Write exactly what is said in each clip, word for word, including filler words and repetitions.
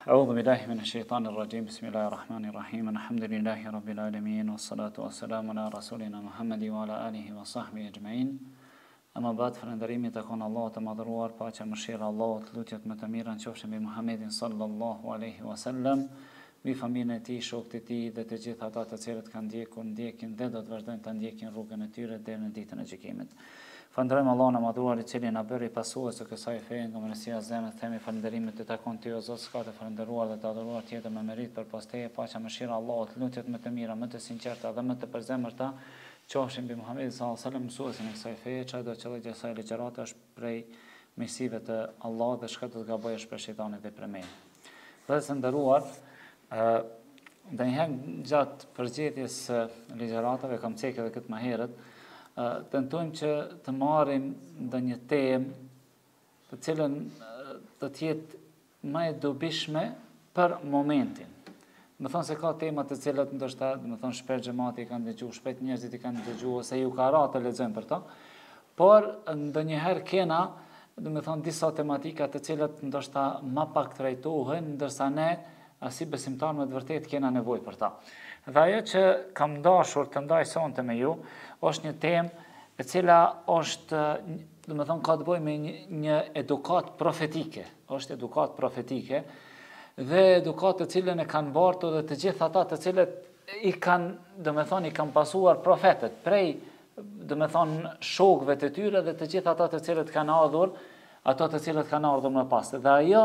أعوذ بالله من الشيطان الرجيم بسم الله الرحمن الرحيم الحمد لله رب العالمين والصلاة والسلام على رسولنا محمد وعلى آله وصحبه أجمعين أما بعد فلندريمي تكون الله تمضروار باچا مشير الله تلوتيت متميرا شوفش بمحمد صلى الله عليه وسلم mbi familjen e tij, shokët e tij dhe të gjithë ata të cilët kanë ndjekur, ndjekin dhe do të vazhdojnë të ndjekin rrugën e tyre deri në ditën e gjykimit. Falënderojmë Allahun e madhruar i cili na bëri pasues të kësaj feje, nga mirësia e zemrës, themi falënderimet të takon ty o Zot, s'ka të falënderuar dhe të adhuruar tjetër me merit përpas teje, paqja mëshira Allahut, lutjet më të mira, më të sinqerta dhe më të përzemërta, qofshin mbi Muhamedit sallallahu alaihi wasallam, mësuesin e kësaj feje, çdo do qëllëj e saj ligjërate është prej mirësive të Allahut dhe çka do të gabojë është për shejtanin dhe për me. Dhe të nderuar, Uh, dhe njëherë gjatë përgjedhjes së ligjëratave, kam cekë edhe këtë më herët, uh, tentojmë që të marrim ndonjë temë të cilën uh, të tjetë më e dobishme për momentin. Më thonë se ka tema të cilat ndoshta, më thonë shpesh xhamati i kanë dëgjuar, shpesh njerëzit i kanë dëgjuar ose ju ka ra të lexojmë për to, por ndonjëherë kena, do të thonë disa tematika të cilat ndoshta më pak trajtohen, ndërsa ne asi besimtar me të vërtet kena nevojë për ta. Dhe ajo që kam dashur të ndaj sonte me ju, është një temë e cila është, do të thonë, ka të bëjë me një, një edukat profetike. Është edukat profetike dhe edukat të cilën e kanë bartur dhe të gjithë ata të cilët i kanë, do të thonë, i kanë pasuar profetët prej, do të thonë, shokëve të tyre dhe të gjithë ata të cilët kanë ardhur, ato të cilët kanë ardhur më pas. Dhe ajo,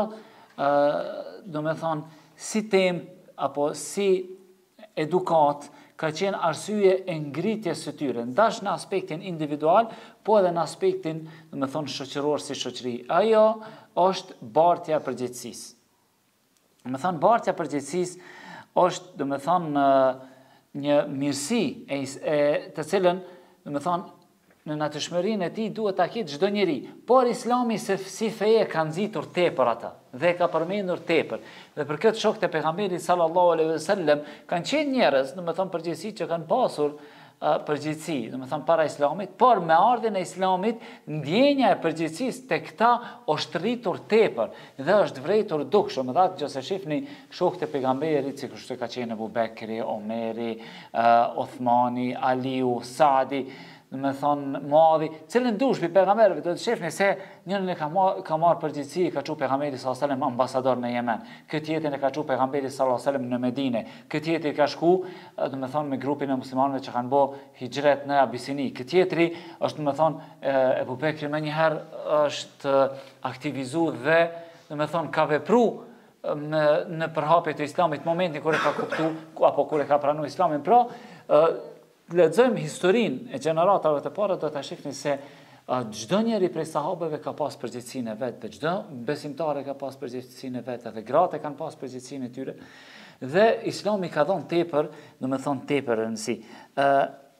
do të thonë, si tem apo si edukat ka qenë arsye e ngritjes së tyre, ndash në aspektin individual, po edhe në aspektin, do të thonë, shoqëror si shoqëri. Ajo është bartja e përgjegjësisë. Do të thonë, bartja e përgjegjësisë është, do të thonë, një mirësi e, e të cilën, do të thonë, në natyrshmërinë e tij duhet ta ketë çdo njeri, por Islami se si feje ka nxitur tepër ata dhe ka përmendur tepër. Dhe për këtë shokët e pejgamberit sallallahu alaihi wasallam kanë qenë njerëz, do të thonë përgjegjësi që kanë pasur uh, përgjegjësi, do të thonë para Islamit, por me ardhjen e Islamit ndjenja e përgjegjësisë tek ta është rritur tepër dhe është vërejtur dukshëm. Dhe atë nëse shihni shokët e pejgamberit, sikur ka qenë Abu Bekri, Omeri, uh, Uthmani, Aliu, Saadi, do të thonë Muadhi, cilën dush bi pejgamberëve, do të shihni se njërin e ka marr ka marr përgjegjësi, ka çu pejgamberi sallallahu alajhi wasallam ambasador në Yemen. Këtë tjetrin e ka çu pejgamberi sallallahu alajhi wasallam në Medinë. Këtë tjetri ka shku, do të thonë me grupin e muslimanëve që kanë bë hijret në Abisini. Këtë tjetri është, do të thonë, Abu Bekri më një herë është aktivizuar dhe, do të thonë, ka vepruar në në përhapje të Islamit momentin kur e ka kuptuar apo kur e ka pranuar Islamin. Pra, lexojmë historinë e gjeneratave të para, do ta shihni se çdo njeri prej sahabeve ka pas përgjegjësinë e vet, dhe çdo besimtar ka pas përgjegjësinë e vet, dhe gratë kanë pas përgjegjësinë e tyre. Dhe Islami ka dhënë tepër, do të thonë tepër rëndësi. ë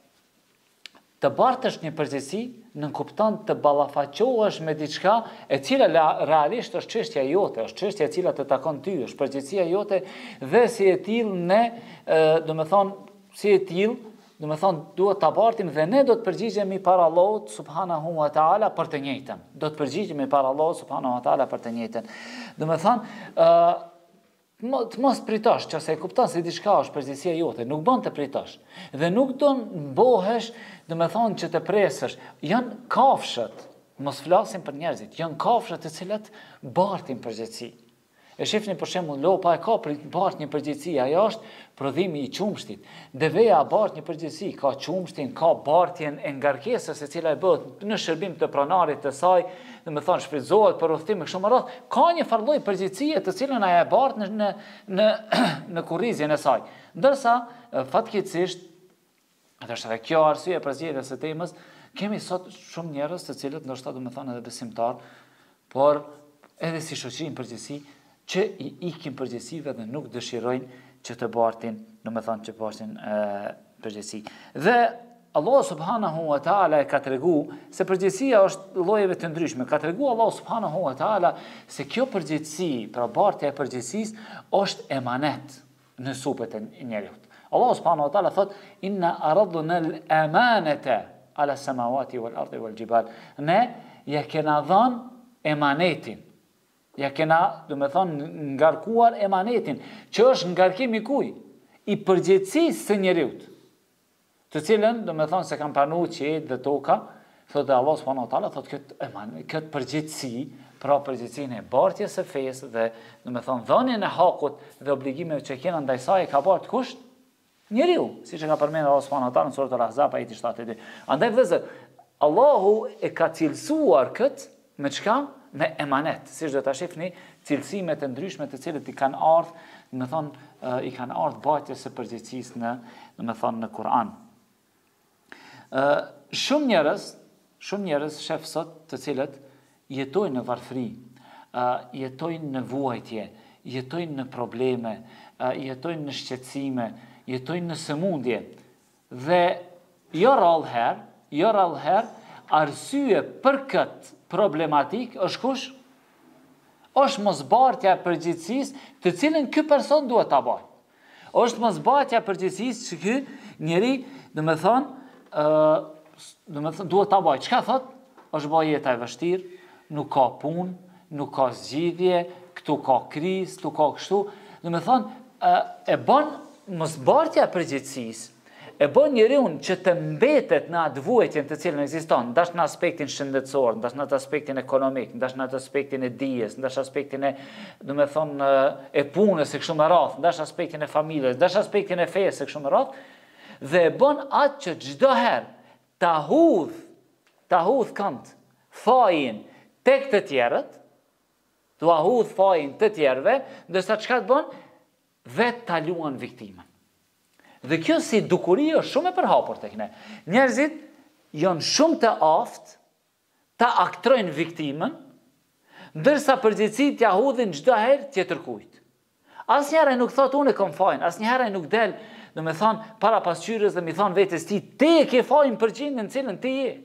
Të bartësh një përgjegjësi në kupton të ballafaqohesh me diçka e cila realisht është çështja jote, është çështja e cila të takon ty, është përgjegjësia jote dhe si e tillë ne, do të thonë, si e tillë do të thonë, duhet ta bartim dhe ne do të përgjigjemi para Allahut subhanahu wa taala për të njëjtën. Do të përgjigjemi para Allahut subhanahu wa taala për të njëjtën. Do të thonë, ë të mos pritosh, nëse e kupton se diçka është përgjegjësia jote, nuk bën të pritosh. Dhe nuk do të mbohesh, do të thonë që të presësh. Janë kafshët, mos flasim për njerëzit, janë kafshët të cilat bartin përgjegjësi. E shifni për shembull lopa e ka bart një përgjegjësi, ajo është prodhimi i qumshtit. Deveja bart një përgjegjësi, ka qumshtin, ka bartjen e ngarkesës e cila e bëhet në shërbim të pronarit të saj, do të thonë shfrytëzohet për udhtim me kështu me radhë, ka një farlloj përgjegjësie të cilën ajo e bart në në në, në kurrizjen e saj. Ndërsa fatkeqësisht, atë është edhe kjo arsye për zgjedhjen e temës, kemi sot shumë njerëz të cilët ndoshta do të thonë edhe besimtar, por edhe si shoqëri në përgjithësi që i ikin përgjegjësive dhe nuk dëshirojnë që të bartin, do të thonë që bartin përgjegjësi. Dhe Allah subhanahu wa taala e ka tregu se përgjegjësia është llojeve të ndryshme. Ka tregu Allah subhanahu wa taala se kjo përgjegjësi, pra bartja e përgjegjësisë, është emanet në supet e njerëzit. Allah subhanahu wa taala thot: "Inna aradna al-amanata ala samawati wal ardi wal jibal." Ne ja kena dhënë emanetin. Ja kena, do me thonë, ngarkuar emanetin, që është ngarkimi kuj, i përgjegjësisë së njeriut, të cilën, do me thonë, se kam pranu qiejt dhe toka, thotë Allah subhanahu wa taala, thotë këtë eman, këtë përgjegjësi, pra përgjegjësinë e bartjes së fesë dhe, do me thonë, dhënien e hakut dhe obligimeve që kena ndaj saj ka bart kush? Njeriu, siç e ka përmendur Allah subhanahu wa taala në suratul Ahzab ajeti shtatëdhjetë e dy. Andaj vëllezër, Allahu e ka cilësuar këtë me çka? Me emanet, siç do ta shihni, cilësime të ndryshme të cilët i kanë ardhur, do të thonë, i kanë ardhur bartjes së përgjegjësisë në, do të thonë, në Kur'an. Ë shumë njerëz, shumë njerëz shef sot të cilët jetojnë në varfëri, ë jetojnë në vuajtje, jetojnë në probleme, ë jetojnë në shqetësime, jetojnë në sëmundje. Dhe jo rallëherë, jo rallëherë arsye për këtë problematik është kush? Është mosbartja e përgjegjësisë të cilën ky person duhet ta bëjë. Është mosbartja e përgjegjësisë që ky njeri, do të thonë, ë, do të thonë duhet ta bëjë. Çka thot? Është bëjë jeta e vështirë, nuk ka punë, nuk ka zgjidhje, këtu ka krizë, këtu ka kështu. Do të thonë, e bën mosbartja e përgjegjësisë e bën njeriu që të mbetet në atë vuajtjen të cilën ekziston, ndash në aspektin shëndetësor, ndash në atë aspektin ekonomik, ndash në atë aspektin e dijes, ndash aspektin e, do të thonë, e punës së kështu me radhë, ndash aspektin e familjes, ndash aspektin e fesë së kështu me radhë, dhe e bën atë që çdo herë ta hudh, ta hudh kënd fajin tek të tjerët, tu hudh fajin të tjerëve, ndërsa çka të bën? Vetë ta luan viktimën. Dhe kjo si dukuri është shumë e përhapur tek ne. Njerëzit janë shumë të aftë ta aktrojnë viktimën, ndërsa përgjegjësitë ja hudhin çdo herë tjetër kujt. Asnjëherë nuk thot unë kam fajin, asnjëherë nuk del, do me thonë, para pasqyrës dhe mi thonë vetes ti, ti e ke fajin për gjendjen në cilën ti je.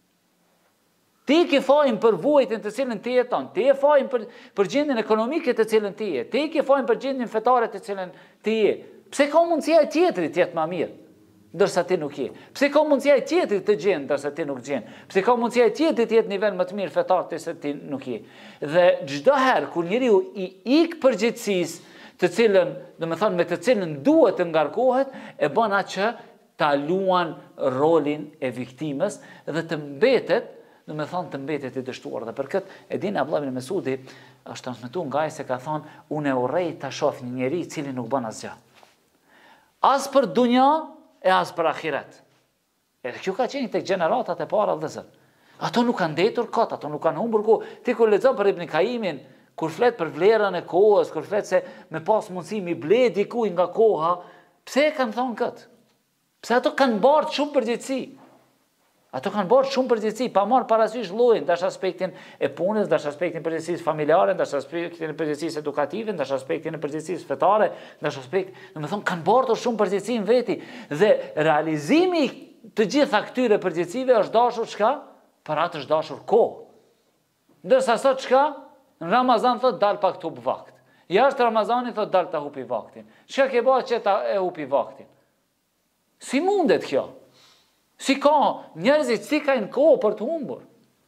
Ti ke fajin për vuajtjen të cilën ti jeton, ti e fajin për, për gjendjen ekonomike të cilën ti je, ti ke fajin për gjendjen fetare të cilën ti je. Pse ka mundësia e tjetrit të jetë më mirë, ndërsa ti nuk je? Pse ka mundësia e tjetrit të gjen, ndërsa ti nuk gjen? Pse ka mundësia e tjetrit të jetë nivel më të mirë fetar ndërsa ti nuk je? Dhe çdo herë kur njeriu i ik përgjegjësisë, të cilën, do të thonë, me të cilën duhet të ngarkohet, e bën atë që ta luan rolin e viktimës dhe të mbetet, do të thonë, të mbetet i dështuar. Dhe për këtë e din Abdullah ibn Mesudi është transmetuar nga ai se ka thonë, unë e urrej ta shoh një njeri i cili nuk bën asgjë. As për dunja e as për ahiret. Edhe kjo ka qenë tek gjeneratat e para vëllezër. Ato nuk kanë ndetur kot, ato nuk kanë humbur kohë. Ti kur lexon për Ibn Kaimin, kur flet për vlerën e kohës, kur flet se me pas mundësi mi ble dikuj nga koha, pse e kanë thonë këtë? Pse ato kanë bërë shumë përgjegjësi? Ato kanë bërë shumë përgjegjësi, pa marrë parasysh llojin, dash aspektin e punës, dash aspektin e përgjegjësisë familjare, dash aspektin e përgjegjësisë edukative, dash aspektin e përgjegjësisë fetare, dash aspekt, do të thonë kanë bërë shumë përgjegjësi në veti dhe realizimi të gjitha këtyre përgjegjësive është dashur çka? Për atë është dashur kohë. Ndërsa sot çka? Në Ramazan thot dal pak të hup vakt. Jashtë Ramazanit thot dal ta hupi vaktin. Çka ke bërë që ta e hupi vaktin? Si mundet kjo? Si ka njerëzit si kanë kohë për të humbur?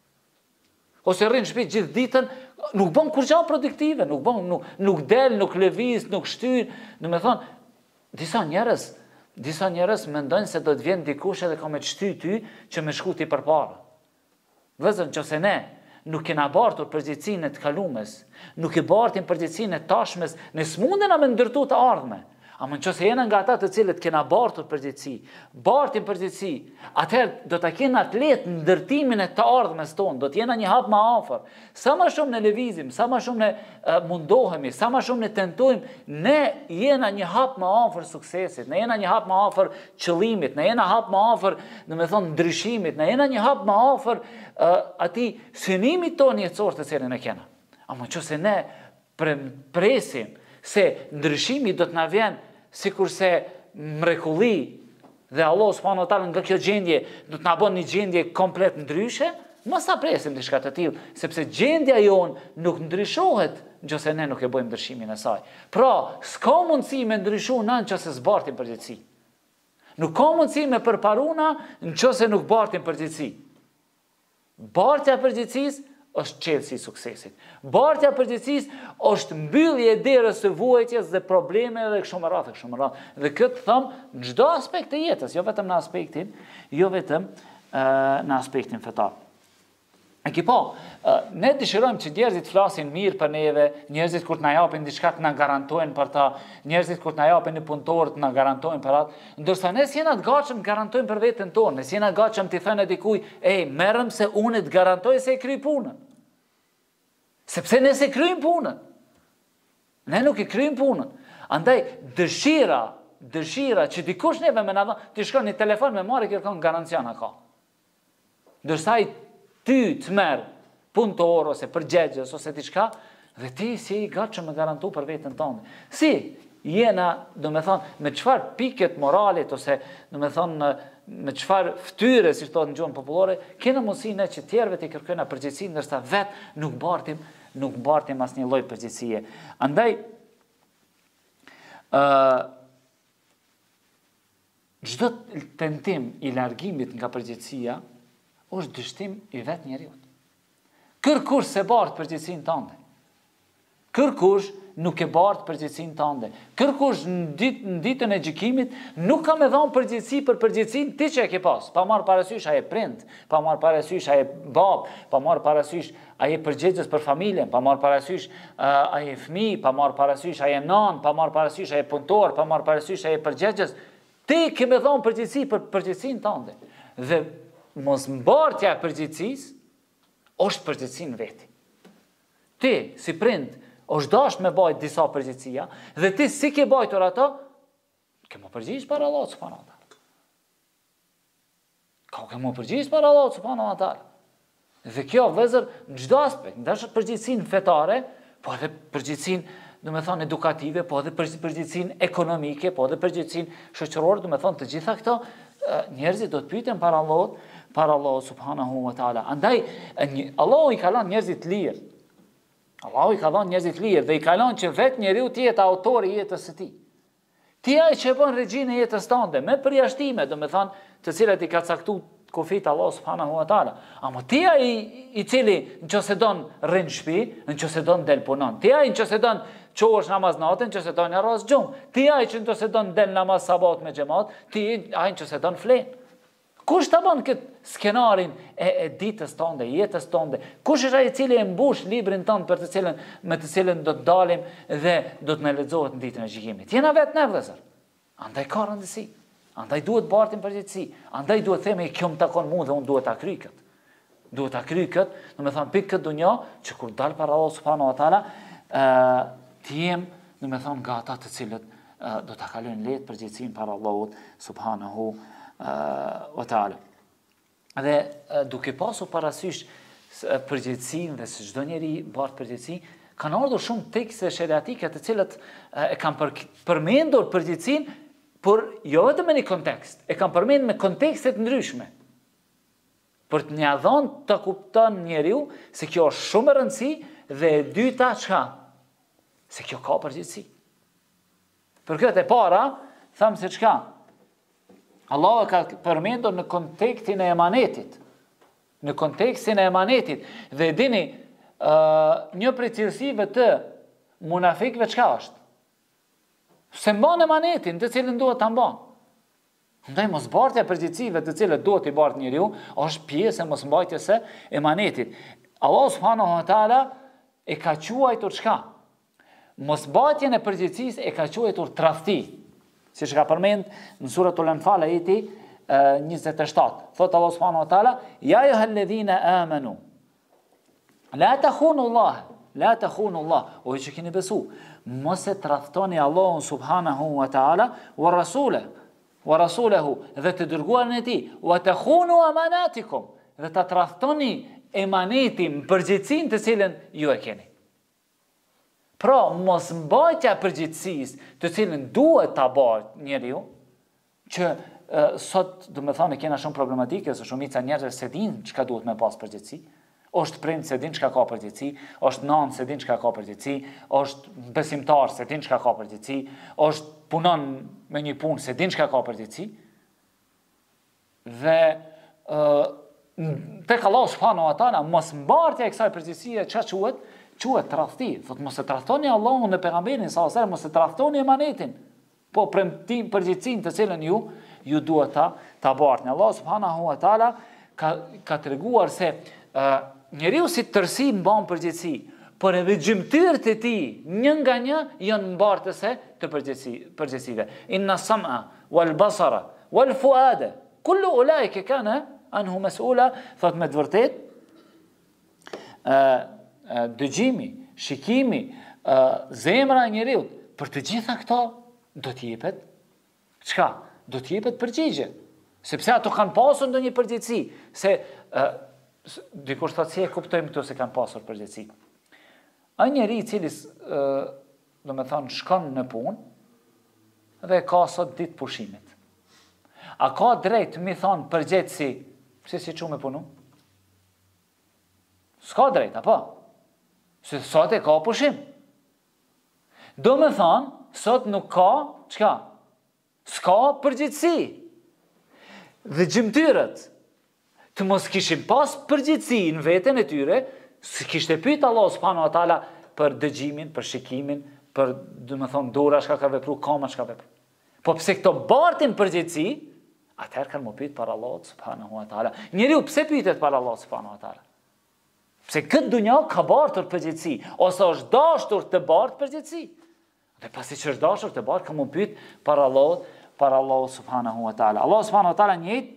Ose rrin në shtëpi gjithë ditën, nuk bën kurrë produktive, nuk bën, nuk, nuk del, nuk lëviz, nuk shtyr. Do të thonë, disa njerëz, disa njerëz mendojnë se do të vjen dikush edhe ka me të shty ty që me shkuti përpara. Vëzën nëse ne nuk kena bartur përgjegjësinë e të kalumes, nuk e bartin përgjegjësinë e tashmes, ne s'mundena me ndërtu të ardhme. Ama nëse jena nga ata të cilët kena bartur përgjegjësi, bartin përgjegjësi, atëherë do ta kena të lehtë ndërtimin e të ardhmes tonë, do të jena një hap më afër. Sa më shumë ne lëvizim, sa më shumë ne uh, mundohemi, sa më shumë ne tentojmë, ne jena një hap më afër suksesit, ne jena një hap më afër qëllimit, ne jena hap më afër, do të thonë, ndryshimit, ne jena një hap më afër uh, atij synimit tonë jetësor të cilin e kena. Ama nëse ne presim se ndryshimi do të na vjen sikurse mrekulli dhe Allah subhanahu wa taala nga kjo gjendje do të na bën një gjendje komplet ndryshe, mos ta presim diçka të tillë, sepse gjendja jonë nuk ndryshohet nëse ne nuk e bëjmë ndryshimin e saj. Pra, s'ka mundësi me ndryshu nëse s'bartim përgjegjësi. Nuk ka mundësi me përparuna nëse nuk bartim përgjegjësi. Bartja e përgjegjësisë është çelësi i suksesit. Bartja e përgjegjësisë është mbyllje e derës së vuajtjes dhe problemeve dhe kështu me radhë, kështu me radhë. Dhe këtë them në çdo aspekt të jetës, jo vetëm në aspektin, jo vetëm në aspektin fetar. E ki po, ne dëshirojmë që njerëzit flasin mirë për neve, njerëzit kur të na japin diçka të na garantojnë për ta, njerëzit kur të na japin një punëtor të na garantojnë për atë, ndërsa ne s'jena të gatshëm të garantojmë për veten tonë, ne s'jena të gatshëm të thënë dikujt, "Ej, merrem se unë të garantoj se e kryj punën." Sepse ne se kryjmë punën. Ne nuk e kryjmë punën. Andaj dëshira, dëshira që dikush neve më na dha, ti shkon në telefon me marrë kërkon garanciana ka. Ndërsa i ty të merë punëtor ose përgjegjës ose diçka, dhe ti si i gatshëm me garantu për veten tënde. Si jena, do me thonë, me çfarë piket moralit ose do me thonë me çfarë fytyre, si thotë në gjuhën popullore, kena mundësi ne që tjerëve të kërkojna përgjegjësi, ndërsa vetë nuk bartim, nuk bartim asnjë lloj përgjegjësie. Andaj ë çdo tentim i largimit nga përgjegjësia është dështim i vetë njeriut. Kërkush se bartë përgjegjësinë tënde. Kërkush nuk e bartë përgjegjësinë tënde. Kërkush në dit, në ditën e gjykimit nuk ka me dhënë përgjegjësi për përgjegjësinë ti që e ke pas. Pa marrë parasysh ai prind, pa marrë parasysh ai bab, pa marrë parasysh ai përgjegjës për familjen, pa marrë parasysh uh, ai fëmijë, pa marrë parasysh ai nan, pa marrë parasysh ai punëtor, pa marrë parasysh ai përgjegjës. Ti ke me dhënë përgjegjësi për përgjegjësinë tënde. Dhe mos mbartja e përgjegjësisë është përgjegjësinë veti. Ti, si prind, është dash me bajt disa përgjegjësia, dhe ti si ke bajtur ato, ke më përgjigjesh para Allahut subhanahu wa taala. Ka ke më përgjigjesh para Allahut subhanahu wa taala. Dhe kjo vëzër në çdo aspekt, ndashë përgjegjësinë fetare, po edhe përgjegjësinë, do me thonë edukative, po edhe përgjegjësinë ekonomike, po edhe përgjegjësinë shoqërore, do me thonë të gjitha këto njerëzit do të pyeten para Allahut, para Allahut subhanahu wa taala. Andaj Allahu i ka lënë njerëzit lirë. Allahu i ka dhënë njerëzit lirë dhe i ka lënë që vetë njeriu të jetë autori i jetës së tij. Ti ai që bën regjinë e jetës tënde me përjashtime, do me thonë, të cilat i ka caktuar kufit Allah subhanahu wa taala. Ama ti ai i cili nëse don rrin në shtëpi, nëse don del punon. Ti ai nëse don çohesh namaz natën, nëse don arroz xhum. Ti ai që nëse don del namaz sabat me xhamat, ti ai nëse don flen. Kush ta bën këtë skenarin e, e ditës tënde, jetës tënde? Kush është ai i cili e mbush librin tënd për të cilën me të cilën do të dalim dhe do të na lexohet në ditën e gjykimit? Jena vetë ne vëllezër. Andaj ka rëndësi. Andaj duhet bartim përgjegjësi. Andaj duhet themi kjo më takon mua dhe unë duhet ta kryj kët. Duhet ta kryj kët, do të thonë pikë këtë dunjë që kur dal para Allah subhanahu wa taala, ë të jem, do të thonë nga ata të cilët do ta kalojnë lehtë përgjegjësinë para Allahut subhanahu wa taala. Dhe duke pasur parasysh përgjegjësinë dhe se çdo njeri bart përgjegjësi, kanë ardhur shumë tekste sheriatike të cilët e kanë për, përmendur përgjegjësinë, por jo vetëm në një kontekst, e kanë përmendur me kontekste të ndryshme. Për të një dhënë të kupton njeriu se kjo është shumë e rëndësishme dhe e dyta çka? Se kjo ka përgjegjësi. Për këtë e para, them se çka? Allah e ka përmendur në kontekstin e emanetit. Në kontekstin e emanetit. Dhe dini, uh, një prej cilësive të munafikëve çka është? Se mban emanetin të cilën duhet ta mban. Ndaj mosbartja e përgjegjësive të cilët duhet i bart njeriu është pjesë e mosmbajtjes së emanetit. Allah subhanahu wa taala e ka quajtur çka? Mosmbajtjen e përgjegjësisë e ka quajtur tradhti. Siç ka përmend në suratul Anfal ajeti njëzet e shtatë. Thot Allah subhanahu wa taala: "Ya ayyuhalladhina amanu la takhunu Allah, la takhunu Allah." O që keni besu, mos e tradhtoni Allahun subhanahu wa taala wa rasulahu wa rasulahu dhe të dërguarin e tij, wa takhunu amanatikum dhe ta tradhtoni emanetin, përgjegjësinë të cilën ju e keni. Pra, mos mbajtja përgjegjësisë, të cilën duhet ta bëjë njeriu, që e, sot, do me thënë, kena shumë problematike, se shumica njerëzve se din çka duhet me pas përgjegjësi, është prind se din çka ka përgjegjësi, është nën se din çka ka përgjegjësi, është besimtar se din çka ka përgjegjësi, është punon me një punë se din çka ka përgjegjësi. Dhe ë tek Allahu subhanahu wa taala, mos mbartja e kësaj përgjegjësie çfarë quhet? Quhet tradhti. Thot mos e tradhtoni Allahun dhe pejgamberin sallallahu alajhi wasallam, mos e tradhtoni emanetin. Po premtim përgjegjësinë të cilën ju ju duhet ta ta bartni. Allahu subhanahu wa taala ka ka treguar se uh, njeriu si tërsi mban përgjegjësi, por edhe gjymtyrët e tij një nga një janë mbartëse të përgjegjësive. Inna sam'a wal basara wal fuada kullu ulaika kana anhu mas'ula. Thot me të vërtet uh, dëgjimi, shikimi, uh, zemra e njeriu, për të gjitha këto do të jepet çka? Do të jepet përgjigje. Sepse ato kanë pasur ndonjë përgjegjësi, se uh, dikush thotë se e kuptojmë këto se kanë pasur përgjegjësi. Ai njeri i cili uh, do të thonë shkon në punë dhe ka sot ditë pushimit. A ka drejt mi thonë përgjegjësi, pse si çu me punu? S'ka drejt, apo? Se sot e ka pushim. Do me thonë, sot nuk ka, çka? S'ka përgjegjësi. Dhe gjymtyrët të mos kishin pas përgjegjësi në veten e tyre, si kishte pyet Allah subhanahu wa taala për dëgjimin, për shikimin, për, do të thonë, dora çka ka vepru, koma çka vepru. Po pse këto bartin përgjegjësi, atëherë kanë më pyet për Allah subhanahu wa taala. Njeriu pse pyetet për Allah subhanahu wa taala? Pse këtë dunja ka bartur përgjegjësi, ose është dashur të bartë përgjegjësi. Dhe pasi që është dashur të bartë, ka më pyet për Allah, për Allah subhanahu wa taala. Allah subhanahu wa taala njëjtë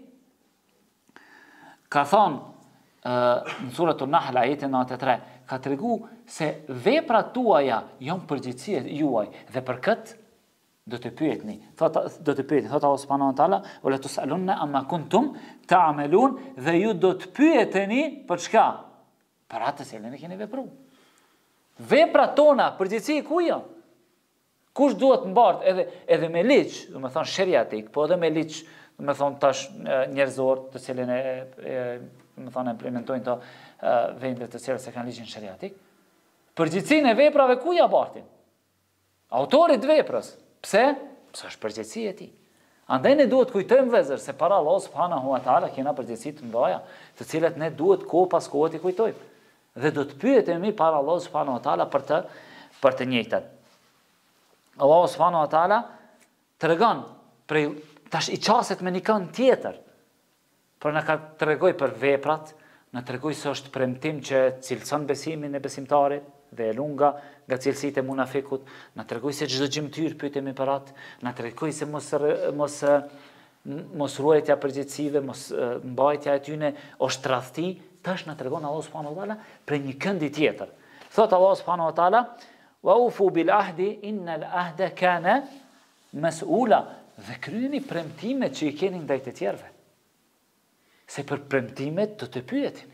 ka thonë uh, në suratul Nahl ajetin nëntëdhjetë e tre, ka tregu se veprat tuaja janë përgjegjësia juaj dhe për këtë do të pyetni. Thot do të pyetni, thot Allah subhanahu wa taala, "Wala tusalunna amma kuntum ta'malun", dhe ju do të pyeteni për çka? Për atë që ne keni vepruar. Veprat tona, përgjegjësi ku janë? Kush duhet mbart edhe edhe me ligj, do të thonë sheriatik, po edhe me ligj, do të thonë tash njerëzor, të cilën e, e do të thonë implementojnë to vendet të cilat se kanë ligjin sheriatik. Përgjegjësinë e veprave ku ja bartin? Autorit veprës. Pse? Pse është përgjegjësi e tij. Andaj ne duhet kujtojmë vëllezër se para Allah subhanahu wa taala kena përgjegjësi të mëdha, të cilat ne duhet kohë pas kohe të kujtojmë. Dhe do të pyetemi para Allah subhanahu wa taala për të për të njëjtat. Allah subhanahu wa taala tregon prej tash i qaset me një kënd tjetër. Por na ka tregoj për veprat, na tregoj se është premtim që cilëson besimin e besimtarit dhe e lunga nga cilësitë e munafikut, na tregoj se çdo gjymtyr pyetemi për atë, na tregoj se mos mos mos ruajtja përgjegjësive, mos mbajtja e tyre është tradhti, tash na tregon Allah subhanahu wa taala për një kënd tjetër. Thot Allah subhanahu wa taala: "Wa ufu bil ahdi innal ahda kana mas'ula", dhe kryeni premtimet që i keni ndaj të tjerëve. Se për premtimet do të pyetemi.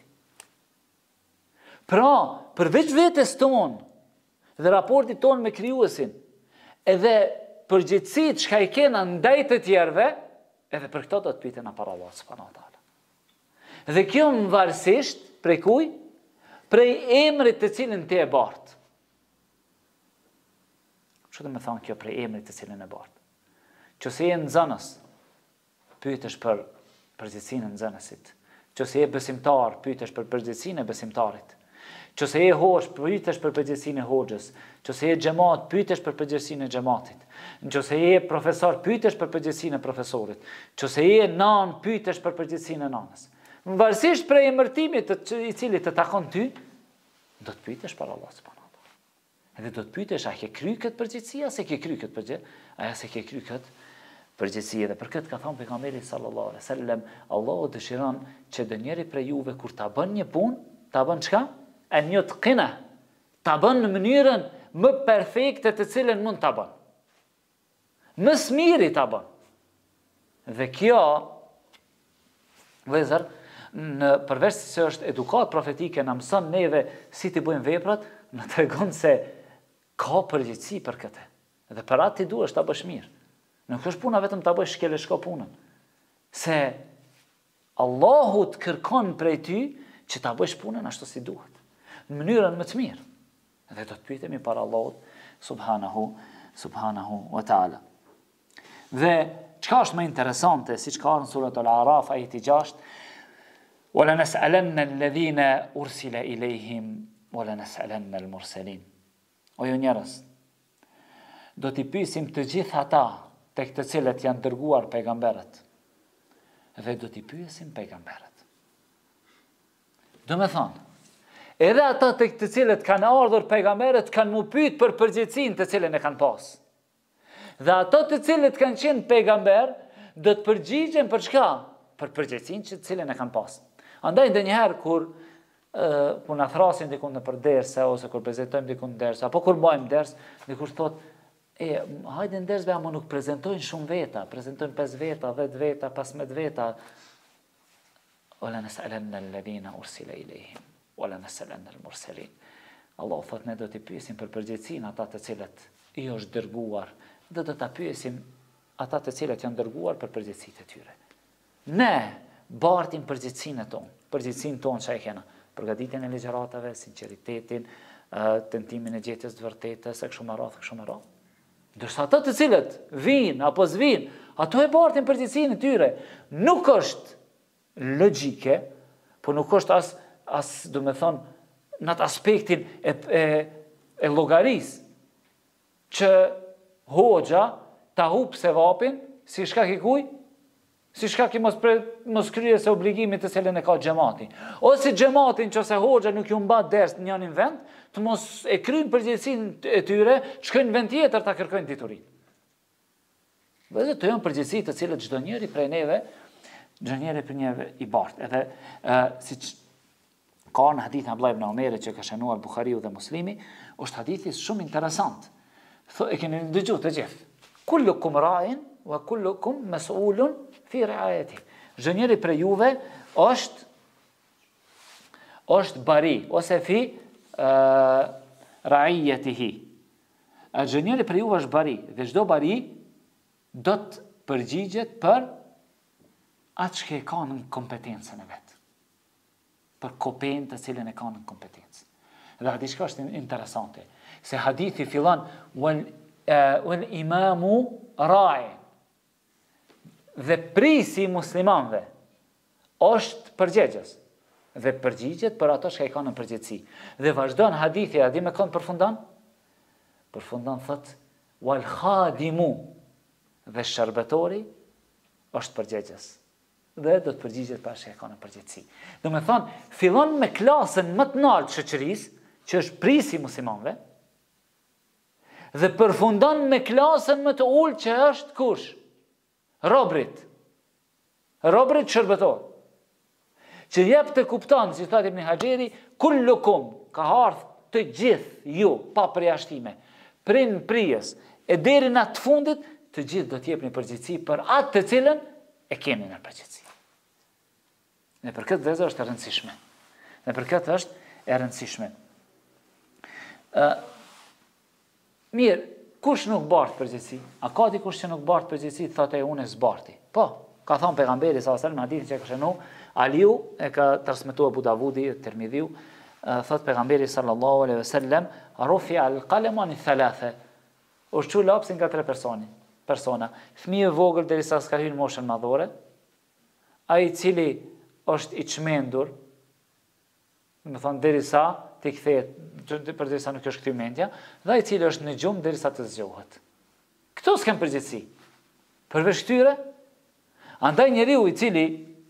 Pra, përveç vetes tonë dhe raportit tonë me krijuesin, edhe përgjegjësitë çka i kena ndaj të tjerëve, edhe për këto do të pyetena para Allah subhanahu wa taala. Dhe kjo varësisht prej kuj? Prej emrit të cilin ti e bart. Ço do të thonë kjo prej emrit të cilin e bart? Qëse je nxënës, pyetesh për përgjegjësinë e nxënësit. Qëse je besimtar, pyetesh për përgjegjësinë e besimtarit. Qëse je hoxh, pyetesh për përgjegjësinë e hoxhës. Qëse je xhamat, pyetesh për përgjegjësinë e xhamatit. Nëse je profesor, pyetesh për përgjegjësinë e profesorit. Nëse je nan, pyetesh për përgjegjësinë e nanës. Varësisht prej emërtimit të i cili të takon ty, do të pyetesh për Allah subhanahu wa taala. Edhe do të pyetesh, a ke kry këtë përgjegjësi, a se ke kry këtë përgjegjësi, a se ke kry këtë përgjegjësi. Dhe për këtë ka thënë pejgamberi sallallahu alaihi wasallam, Allahu dëshiron që do njëri prej juve kur ta bën një punë, ta bën çka? An yutqina, ta bën në mënyrën më perfekte të cilën mund ta bën. Më së miri ta bën. Dhe kjo, vëllezër, në përveç se është edukat profetike, na mëson neve si të bëjmë veprat, na tregon se ka përgjegjësi për këtë. Dhe për atë ti duhesh ta bësh mirë. Nuk është puna vetëm ta bësh shkelë shko punën. Se Allahu të kërkon prej ty që ta bësh punën ashtu si duhet, në mënyrën më të mirë. Dhe do të pyetemi para Allahut subhanahu subhanahu wa taala. Dhe çka është më interesante, siç ka në suratul Araf ajeti gjashtë, Wala nas'alanna alladhina ursila ilayhim wala nas'alanna al-mursalin. O ju njerëz, do t'i pyesim të gjithë ata tek të cilët janë dërguar pejgamberët, dhe do t'i pyesim pejgamberët. Do me thonë, edhe ata tek të cilët kanë ardhur pejgamberët kanë mu pyet për përgjegjësinë të cilën e kanë pas. Dhe ata të cilët kanë qenë pejgamber, do të përgjigjen për çka? Për përgjegjësinë të cilën e kanë pas. Andaj ndonjëherë kur uh, kur na thrasin diku në për derse ose kur prezantojmë diku në ders, apo kur bëjmë ders, dikush thotë, e hajde në dersve ama nuk prezantojnë shumë veta, prezantojnë pesë veta, dhjetë veta, pesëmbëdhjetë veta. Wala nas'alanna alladhina ursila ilayhim wala nas'alanna al-mursalin. Allah thotë, ne do t'i pyesim për përgjegjësinë ata të cilët i është dërguar, dhe do ta pyesim ata të cilët janë dërguar për përgjegjësitë e tyre. Ne bartim përgjegjësinë tonë, përgjegjësinë tonë që e kena, përgatitjen e ligjëratave, sinqeritetin, tentimin e gjetjes të vërtetës, e kështu me radhë, kështu me radhë. Ndërsa ata të cilët vinë apo s'vinë, ato e bartin përgjegjësinë e tyre. Nuk është logjike, po nuk është as as do me thonë në atë aspektin e, e, e llogarisë që hoxha ta hup sevapin si shkak i kuj? Si shkak i mos, mos kryes e obligimit të cilën e ka xhamati. Ose xhamatin nëse hoxha nuk ju mbat ders në një vend, të mos e kryjnë përgjegjësinë e tyre, shkojnë në vend tjetër ta kërkojnë diturinë. Dhe të janë përgjegjësi të cilët çdo njeri prej neve, çdo njeri për neve i bart. Edhe uh, siç ka në hadithin Abdullah ibn Omerit që ka shënuar Buhariu dhe Muslimi, është hadithi shumë interesant. Tho, e keni dëgjuar të gjithë. Kullukum ra'in wa kullukum mas'ulun fi ri'ayati. Çdo njeri prej juve është është bari ose fi uh, ra'iyatihi. Çdo njeri prej juve është bari dhe çdo bari do të përgjigjet për atë që e ka në kompetencën e vetë. Për kopën të cilën e ka në kompetencë. Dhe hadithi është interesante. Se hadithi fillon wal wal imamu ra'i. Dhe prisi i muslimanëve është përgjegjës. Dhe përgjigjet për ato që e ka në përgjegjësi. Dhe vazhdon hadithi, a di me kënd përfundon? Përfundon thot wal khadimu. Dhe shërbetori është përgjegjës. Dhe do të përgjigjet për që e ka në përgjegjësi. Do me thonë, fillon me klasën më të lartë të shoqërisë, që është prisi i muslimanëve, dhe përfundon me klasën më të ulët që është kush? Robrit. Robrit shërbetor. Që jep të kupton, si thot Ibn Hajeri, kullukum, ka ardhur të gjithë ju, pa përjashtime, prin prijes, e deri në atë fundit, të gjithë do t'jepni përgjegjësi për atë të cilën e keni në përgjegjësi. Dhe për këtë vëzë është e rëndësishme. Dhe për këtë është e rëndësishme. Uh, mirë, kush nuk bart përgjegjësi? A ka dikush që nuk bart përgjegjësi, thotë e unë e zbarti? Po, ka thonë pejgamberi sallallahu alajhi wasallam në hadithin që ka shënuar Aliu, e ka transmetuar Abu Davudi, Tirmidhiu, uh, thotë pejgamberi sallallahu alajhi wasallam, rufi al-qalam an thalatha. U shtu lapsin nga tre personi. persona. Fëmijë vogël derisa s'ka hyrë në moshën madhore, ai i cili është i çmendur, do të thonë derisa të kthehet, derisa nuk është kthyer mendja, dhe ai i cili është në gjumë derisa të zgjohet. Këto s'kan përgjegjësi. Përveç këtyre, andaj njeriu i cili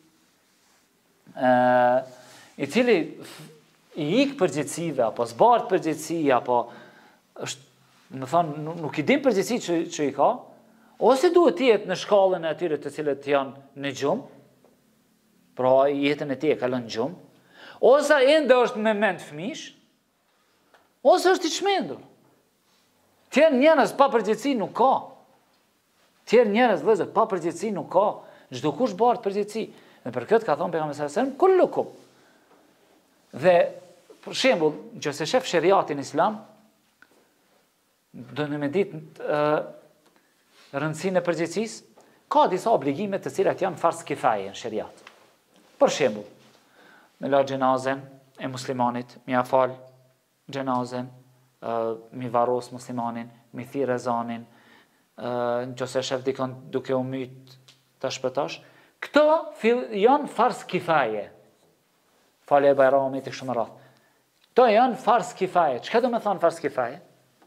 ë i cili i ik përgjegjësive apo zbart përgjegjësi apo është, do të thonë nuk i din përgjegjësi që, që i ka, ose duhet të jetë në shkallën e atyre të cilët janë në gjumë, pra jetën e tij e kalon në gjumë, ose ende është me mend fëmish, ose është i çmendur. Tjerë njerëz pa përgjegjësi nuk ka. Tjerë njerëz vëllezër pa përgjegjësi nuk ka. Çdo kush bart përgjegjësi. Dhe për këtë ka thonë pejgamberi sallallahu alajhi wasallam kullukum. Dhe për shembull, nëse shef shariatin islam, do në me ditë uh, rëndësinë e përgjegjësisë, ka disa obligime të cilat janë fars kifaje në shariat. Për shembull, me la xhenazën e muslimanit, mi afal xhenazën, uh, mi varros muslimanin, mi thirr ezanin, uh, nëse shef dikon duke u myt ta shpëtosh, këto janë fars kifaje. falja e bajramit e kështu me radhë. To janë fars kifaje. Çka do me thonë fars kifaje?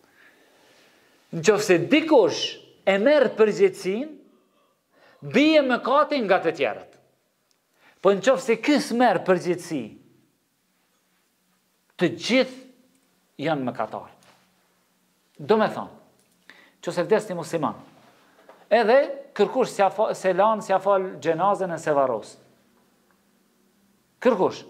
Nëse dikush e merr përgjegjësinë, bie mëkati nga të tjerët. Po nëse ky s'merr përgjegjësi, të gjithë janë mëkatarë. Do me thonë, nëse vdes një musliman, edhe kërkush se lanë s'ja fal gjenazën e se varos. Kërkush.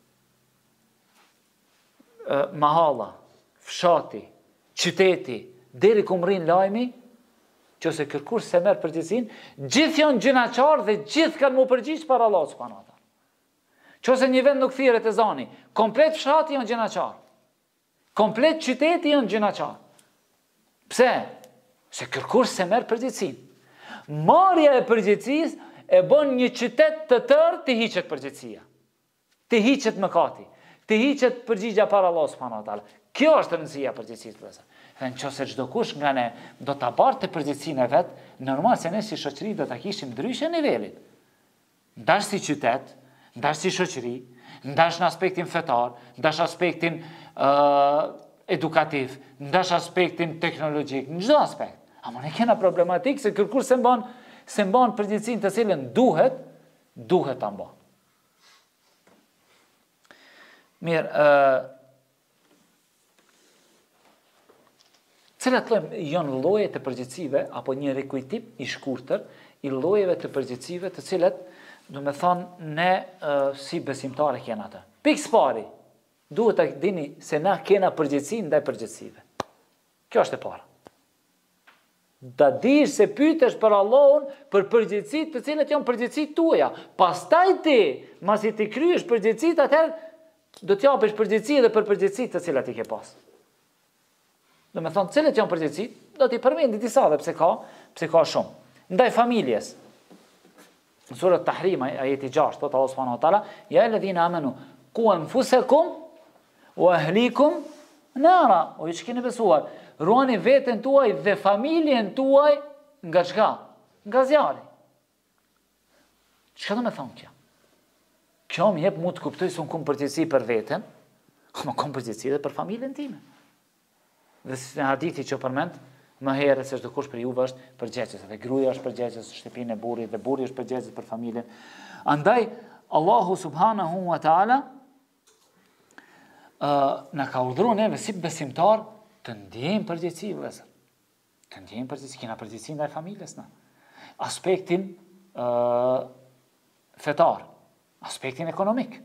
Mahalla, fshati, qyteti, deri ku mrin lajmi, nëse kërkush se merr përgjegjësinë, gjithë janë gjinaqarë dhe gjithë kanë mu përgjigj para Allahut subhanahu wa taala. Nëse një vend nuk thirret ezani, komplet fshati janë gjinaqarë. Komplet qyteti janë gjinaqarë. Pse? Se kërkush se merr përgjegjësinë. Marrja e përgjegjësisë e bën një qytet të tërë të hiqet përgjegjësia. Të hiqet mëkati, të hiqet përgjigja para Allahut subhanahu wa taala. Kjo është rëndësia e përgjegjësisë vëllezër. Dhe nëse çdo kush nga ne do ta barte përgjegjësinë e vet, normal se ne si shoqëri do ta kishim ndryshe nivelit. Ndash si qytet, ndash si shoqëri, ndash në aspektin fetar, ndash aspektin uh, edukativ, ndash aspektin teknologjik, në çdo aspekt. Ama ne kena problematik se kërkush se mban se mban përgjegjësinë të cilën duhet, duhet ta mban. Mirë, uh, cilat janë lloje të përgjegjësive apo një rikujtim i shkurtër i llojeve të përgjegjësive të cilat, do me thonë, ne uh, si besimtare kena atë. Pikë pari, duhet të dini se na kena përgjegjësi ndaj përgjegjësive. Kjo është e para. Da dish se pytesh për Allahun për përgjegjësitë të cilat janë përgjegjësitë tuaja. Pastaj ti, masi ti kryesh përgjegjësitë, atëherë do t'japesh përgjegjësi edhe për përgjegjësitë të cilat i ke pas. Do me thonë, cilët janë përgjegjësitë, do t'i përmendi disa dhe pse ka, pse ka shumë. Ndaj familjes. Në surën Tahrim, ajeti gjashtë, thotë Allah subhanahu wa taala, ya alladhina amanu qu anfusakum wa ahlikum nara. O ju që keni besuar, ruani veten tuaj dhe familjen tuaj nga çka? Nga zjarri. Çka do me thonë kjo? Kjo më jep mu të kuptoj se unë kam përgjegjësi për veten, më kam përgjegjësi edhe për familjen time. Dhe si në hadithi që përmend, më herë se çdo kush për juve është përgjegjës, dhe gruaja është përgjegjës në shtëpinë e burrit, dhe burri është përgjegjës për familjen. Andaj Allahu subhanahu wa taala uh, na ka urdhëruar neve si besimtar të ndjejmë përgjegjësi vëllezër. Të ndjejmë përgjegjësi, kena përgjegjësi ndaj familjes na. Aspektin uh, fetar, aspektin ekonomik.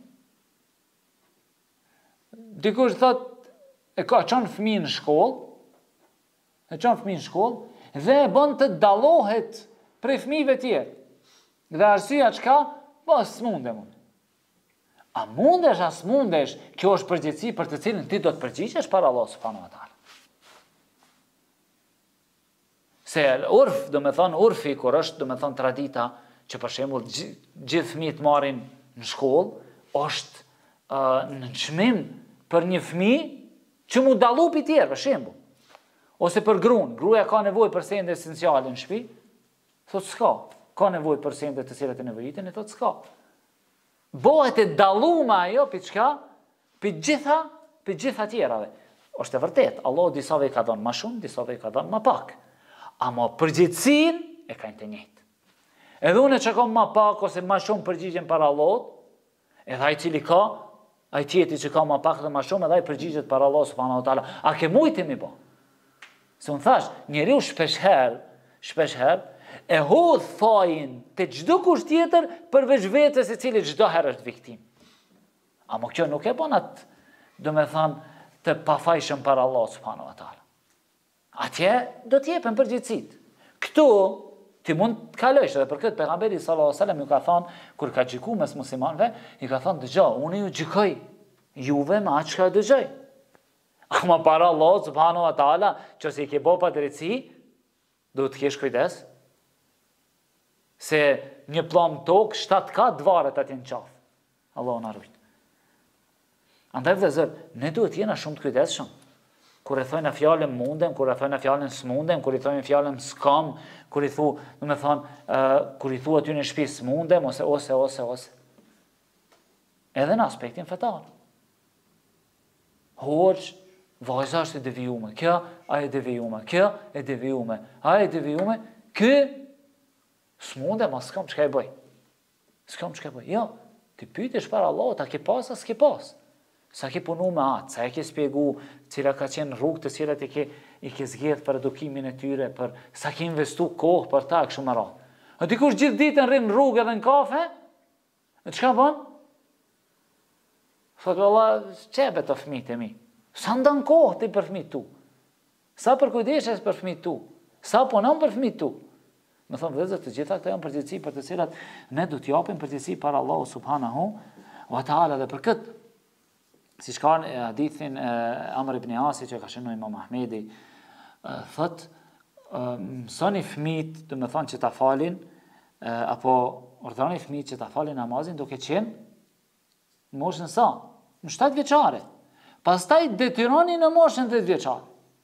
Dikush thot e ka çon fëmijën në shkollë, e çon fëmijën në shkollë dhe e bën të dallohet prej fëmijëve tjerë. Dhe arsyeja çka? Po s'mundem unë. A mundesh, as mundesh, kjo është përgjegjësi për të cilën ti do të përgjigjesh para Allahut subhanahu wa taala. Se urf, do me thonë urfi, kur është, do me thonë tradita, që për shembull gjithë fëmijët marrin në shkollë, është uh, në çmim për një fëmijë që mu dallu pi tjerë, për shembull. Ose për gruan, gruaja ka nevojë për sende esenciale në shtëpi, thotë s'ka. Ka nevojë për sende të cilat e nevojitin, e thotë s'ka. Bëhet e dalluar ajo pi çka? Pi gjitha, pi gjitha tjerave. Është e vërtet, Allahu disave i ka dhënë më shumë, disave i ka dhënë më pak. Ama përgjegjësinë e kanë të njëjtë. Edhe unë që kam më pak ose më shumë përgjigjen para Allahut, edhe ai cili ka, ai tjetri që ka më pak dhe më shumë, edhe ai përgjigjet para Allahut subhanahu wa taala. A ke mujtë mi bë? Se unë thash, njeriu shpesh herë, shpesh herë e hodh fajin te çdo kush tjetër përveç vetes e cili çdo herë është viktim. Ama kjo nuk e bën atë, do me thënë, të pafajshëm para Allahut subhanahu wa taala. Atje do t'jepen përgjegjësitë. Këtu ti mund të kalojsh, edhe për këtë pejgamberi sallallahu alajhi wasallam ju ka thënë kur ka gjykuar mes muslimanëve, i ka thënë dëgjoj, unë ju gjykoj juve me atë çka dëgjoj. Ama para Allahut subhanahu wa taala, nëse i ke bë pa drejtësi, duhet të kesh kujdes. Se një pllum tokë shtat kat varet atje në qafë. Allahu na ruaj. Andaj vëllezër, ne duhet jena shumë të kujdesshëm. Kur e thojnë fjalën mundem, kur e thojnë fjalën s'mundem, kur i thojnë fjalën s'kam, kur i thu, do të thonë, uh, kur i thu aty në shtëpi s'mundem ose ose ose ose. edhe në aspektin fetar. Hoqë, vajza është e devijume, kjo a e devijume, kjo e devijume, a e devijume, kë s'munde, ma s'kam që ka e bëj. S'kam që ka e bëj. Jo, ti pytesh para Allah, ta ke pas, a s'ke pas. Sa ke punu me atë, sa e ke spjegu, cila ka qenë rrugë të cilat i ke, i ke zgjedh për edukimin e tyre, për sa ke investu kohë për ta, kështu më radhë. A dikush gjithë ditën rrinë në rrugë edhe në kafe, e çka bën? Thotë Allah, çebe të fëmijët e mi. Sa ndan kohë ti për fëmijët tu? Sa për kujdeshes për fëmijët tu? Sa punon për fëmijët tu? Me thonë vëllezër, të gjitha këto janë përgjegjësi për të cilat ne do t'ju japim përgjegjësi para Allahu subhanahu wa taala dhe për këtë. Si ka në hadithin e Amr ibn Asi që ka shënuar Imam Ahmedi, thot mësoni fëmijët, do të thonë që ta falin, apo ordhroni fëmijët që ta falin namazin duke qenë në moshën sa? Në shtatë vjeçare. Pastaj detyroni në moshën dhjetë vjeçare.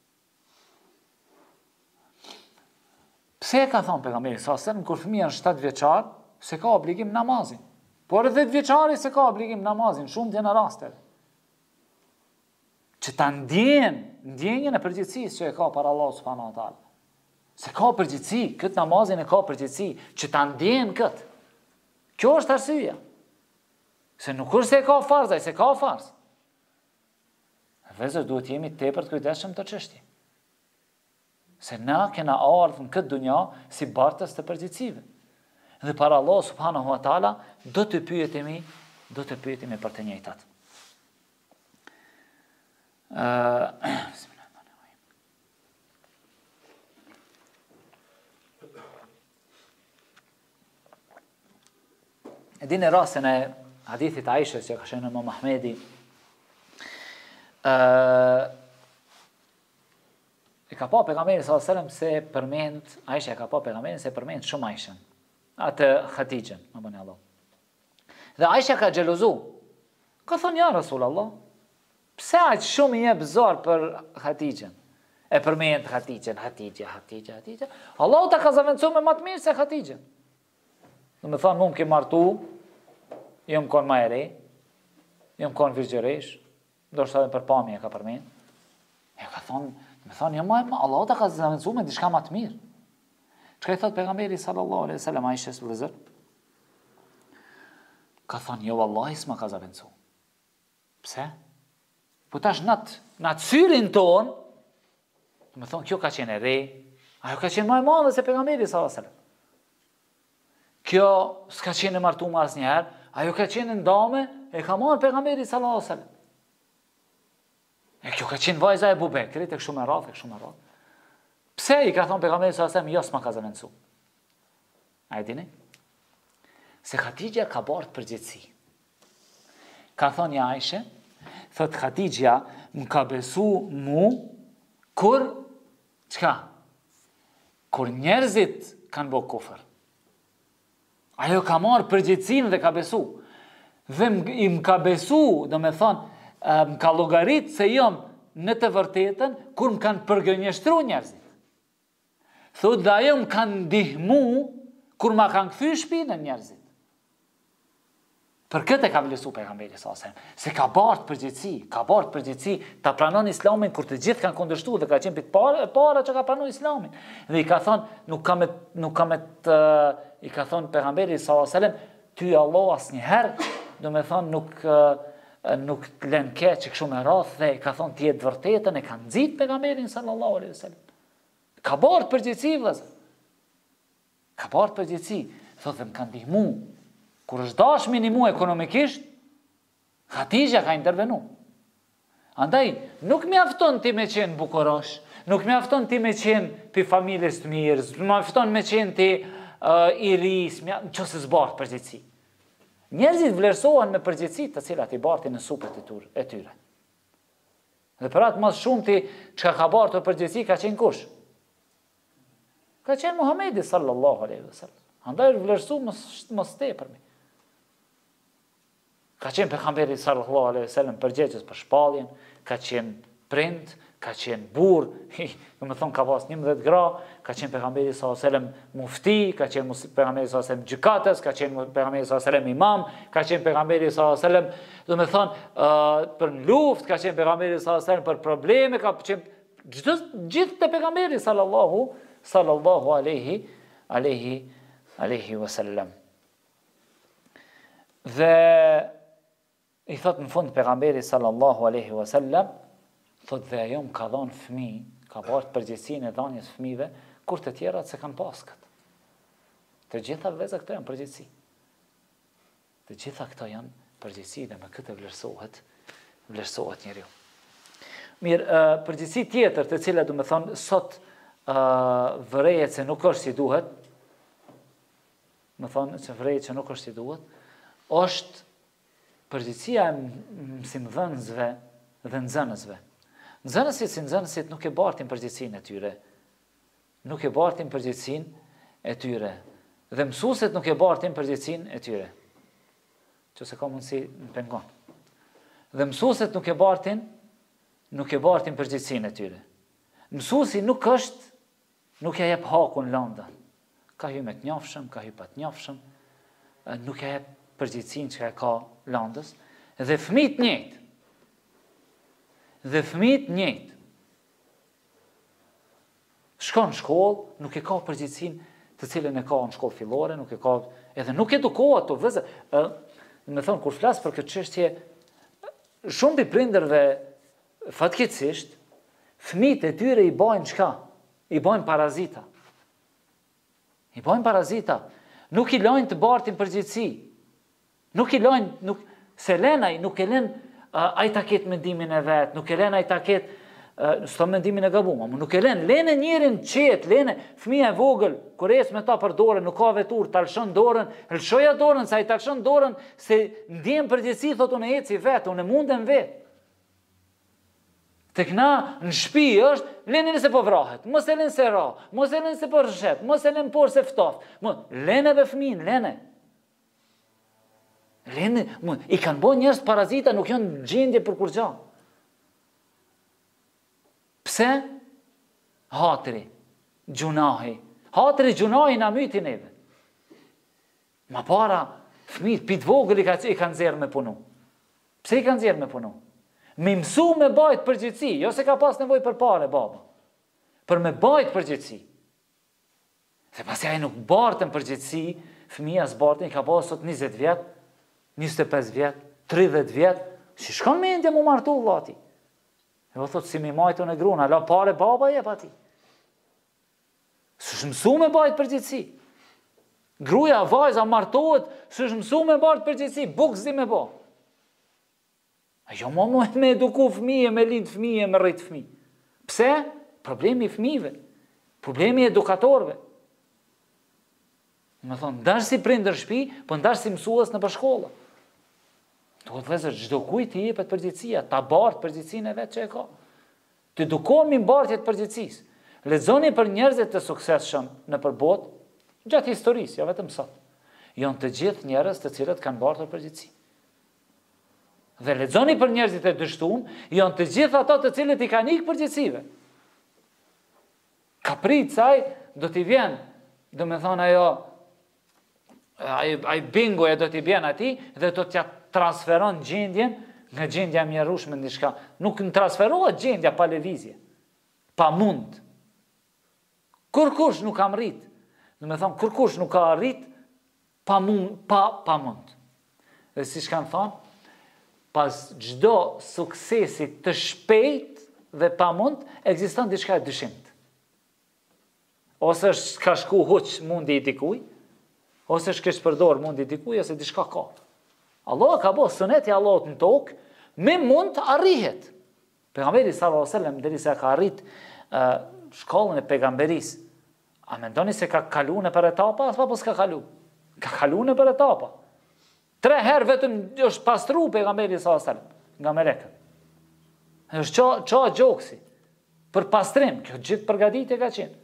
Pse ka thonë pejgamberi sa sen kur fëmia është shtatë vjeçar, se ka obligim namazin. Por edhe dhjetë vjeçari se ka obligim namazin, shumë të janë rastet. Që ta ndjen, ndjenjën e përgjithësisë që e ka para Allah subhanahu wa taala. Se ka përgjithësi, këtë namazin e ka përgjithësi, që ta ndjen këtë. Kjo është arsyeja. Se nuk është se ka farz, ai se ka farz. Vëzër duhet jemi tepër të kujdesshëm të çështje. Se na kena ardhur në këtë dunja si bartës të përgjithësive. Dhe para Allah subhanahu wa taala do të pyetemi, do të pyetemi për të njëjtat. Uh, e dini rastin e hadithit Aishës që ka shënuar Imam Ahmedi, uh, e ka pa pejgamberi sallallahu alajhi wasallam se përmend, Aisha e ka pa pejgamberin se përmend shumë Aishën, atë Hatixhen, më bëni Allah. Dhe Aisha ka xhelozu. Ka thonë ja Rasulullah, pse aq shumë i jep zor për Hatixhen? E përmend Hatixhen, Hatixha, Hatixha, Hatixha. Allahu ta ka zaventsuar me më të mirë se Hatixhen. Do të thonë, më ke martu, jam kon më e re, jam kon virgjëresh, ndoshta edhe për pamje ka përmend. E ka thonë, do të thonë, jam më Allahu ta ka zaventsuar me diçka më të mirë. Çka i thot pejgamberi sallallahu alaihi wasallam Aishës vëllazër? Ka thonë, jo vallahi s'ma ka zaventsuar. Pse? Po tash nat, nat syrin ton, do të thonë kjo ka qenë e re, ajo ka qenë më e madhe se pejgamberi sallallahu alaihi wasallam. Kjo s'ka qenë martuar asnjëherë, ajo ka qenë ndame, e ka marrë pejgamberi sallallahu alaihi wasallam. E kjo ka qenë vajza e Abu Bekrit, e kështu me radhë, e kështu me radhë. Pse i ka thonë pejgamberi sallallahu alaihi wasallam, jo s'ma ka zaventsuar? A e dini? Se Hatixha ka bërë përgjithësi. Ka thonë ja Aisha, thot Hatixha më ka besu mu kur çka? Kur njerëzit kanë bërë kufër. Ajo ka marrë përgjithësinë dhe ka besu. Dhe i më ka besu, do me thonë, më ka llogarit se jam në të vërtetën kur më kanë përgënjeshtru njerëzit. Thot dhe ajo më kanë ndihmu kur ma kanë kthy shpinën njerëzit. Për këtë e ka vlerësuar pejgamberi sallallahu alajhi wasallam, se ka bartë përgjithësi, ka bartë përgjithësi ta pranon Islamin kur të gjithë kanë kundërshtuar dhe ka qenë për para para që ka pranuar Islamin. Dhe i ka thonë, nuk ka me nuk ka me të, i ka thonë pejgamberi sallallahu alajhi wasallam, ty Allah asnjëherë, do me thonë nuk nuk të lën keq kështu me radhë, dhe i ka thonë ti je të vërtetën, e ka nxit pejgamberin sallallahu alajhi wasallam. Ka bartë përgjithësi vëllazër. Ka bartë përgjithësi, thotë më kanë ndihmu. Kur është dash minimu ekonomikisht, Hatixha ka intervenu. Andaj, nuk mjafton ti me qenë bukorosh, nuk mjafton ti me qenë për familjes të mirë, mjafton me qenë ti uh, i ris, që se zbartë përgjithësi. Njerëzit vlerësohen me përgjithësi të cilat i bartin në supet e tyre. Dhe për atë mas shumë ti që ka bartë për përgjithësi ka qenë kush? Ka qenë Muhamedi sallallahu alaihi wasallam. Andaj vlerësu mos tepërmi. Ka qenë pejgamberi sallallahu alaihi wasallam përgjegjës për shpalljen, ka qenë prind, ka qenë burr, do të thonë ka pas njëmbëdhjetë gra, ka qenë pejgamberi sallallahu alajhi wasallam mufti, ka qenë pejgamberi sallallahu alajhi wasallam gjykatës, ka qenë pejgamberi sallallahu alajhi wasallam imam, ka qenë pejgamberi sallallahu alajhi wasallam, do të thonë uh, për luftë, ka qenë pejgamberi sallallahu alajhi wasallam për probleme, ka qenë çdo gjithë te pejgamberi sallallahu sallallahu alaihi alaihi alaihi wasallam. Dhe i thot në fund pejgamberi sallallahu alaihi wasallam, thot dhe ajo më ka dhënë fëmijë, ka bërë përgjegjësinë e dhënies fëmijëve, kur të tjerat se kanë pas këtë. Të gjitha vëza këto janë përgjegjësi. Të gjitha këto janë përgjegjësi dhe me këtë vlerësohet, vlerësohet njeriu. Mirë, uh, përgjegjësi tjetër të cilat do të thonë sot uh, vërejet se nuk është si duhet, më thonë se vërejet që nuk është si duhet, është përgjegjësia e mësimdhënësve dhe nxënësve. Nxënësit si nxënësit nuk e bartin përgjegjësinë e tyre. Nuk e bartin përgjegjësinë e tyre. Dhe mësuesit nuk e bartin përgjegjësinë e tyre. Nëse ka mundësi në pengon. Dhe mësuesit nuk e bartin, nuk e bartin përgjegjësinë e tyre. Mësuesi nuk është, nuk ja jep hakun lëndën. Ka hy me të njofshëm, ka hy pa të njofshëm, nuk ja jep përgjegjësinë që ka lëndës, dhe fëmijët njëjtë. Dhe fëmijët njëjtë. Shkon në shkollë, nuk e ka përgjegjësinë të cilën e ka në shkollë fillore, nuk e ka, edhe nuk edukohet të vëzë. Me thonë, kur flas për këtë çështje, shumë pi prindërve fatkeqësisht, fëmijët e tyre i bajnë çka? I bajnë parazita. I bajnë parazita. Nuk i lajnë të bartin përgjegjësi. Nuk i lajnë, nuk, se lenaj, nuk e len uh, ai ta ketë mendimin e vet, nuk e len ai ta ketë, uh, s'to mendimin e gabuar, nuk e len, lene njërin qet, lene fëmia e vogël, kur ec me ta për dorën, nuk ka vetur, ta lshon dorën, lshoja dorën, sa i ta lshon dorën, se ndjen përgjegjësi, thotë unë eci vet, unë mundem vet. Tek na në shtëpi është, lene nëse po vrahet, mos e len se ra, mos e len se po rrshet, mos e len por se ftoft, lene dhe fëmin, lene. Lene, i kanë bo njerëz parazita, nuk janë gjendje për kur gja. Pse? Hatri, gjunahi. Hatri, gjunahi na myti neve. Ma para, fëmijët, pit vogël i kanë nxjerrë me punu. Pse i kanë nxjerrë me punu? Me mësu me bajt përgjegjësi, jo se ka pas nevojë për pare, baba. Për me bajt përgjegjësi. Dhe pasi ai nuk bartën përgjegjësi, fëmia s'bartën, i ka pas sot njëzet vjet, njëzet e pesë vjet, tridhjetë vjet, si shkon me endje mu martu vllati. E po thot si mi majtën e gruna, la pare baba jep ati. S'është mësu me bajt përgjegjësi. Gruaja, vajza martohet, s'është mësu me bajt përgjegjësi, bukzi me bë. Ajo mo me eduku fëmije, me lind fëmije, me rrit fëmije. Pse? Problemi i fëmijëve. Problemi i edukatorëve. Me thonë, ndash si prindër shtëpi, po ndash si mësues në shkolla. Duhet vëzër, çdo kujt i jepet përgjegjësia, ta bart përgjegjësinë e vet që e ka. Të edukohemi mbartje të përgjegjësisë. Lexoni për njerëzit të suksesshëm nëpër botë, gjatë historisë, jo vetëm sot. Janë të gjithë njerëz të cilët kanë bartur përgjegjësi. Dhe lexoni për njerëzit e dështuar, janë të gjithë ato të cilët i kanë ikë përgjegjësive. Kapricaj do t'i vjen, do me thonë ajo, ai, ai bingoja do t'i vjen ati dhe do t'ja transferon gjendjen nga gjendja mjerueshme në diçka. Nuk në transferohet gjendja pa lëvizje, pa mund. Kurkush nuk ka rrit. Do me thonë, kurkush nuk ka rrit pa mund, pa, pa mund. Dhe si shkan thonë, pas gjdo suksesit të shpejt dhe pa mund, ekziston diçka e dyshimt. Ose është ka shku huq mundi i dikuj, ose është kështë përdor mundi i dikuj, ose diçka ka. Allah ka bo sëneti Allahut në tokë, me mund arrihet. Pejgamberi sallallahu alajhi wasallam derisa ka arrit uh, shkollën e pejgamberis, a mendoni se ka kalu në për etapa, apo s'ka kalu? Ka kalu në për etapa. Tre herë vetëm është pastru pejgamberi sallallahu alajhi wasallam nga melekët. Është qa, qa gjoksi për pastrim, kjo gjithë përgatitje ka qenë.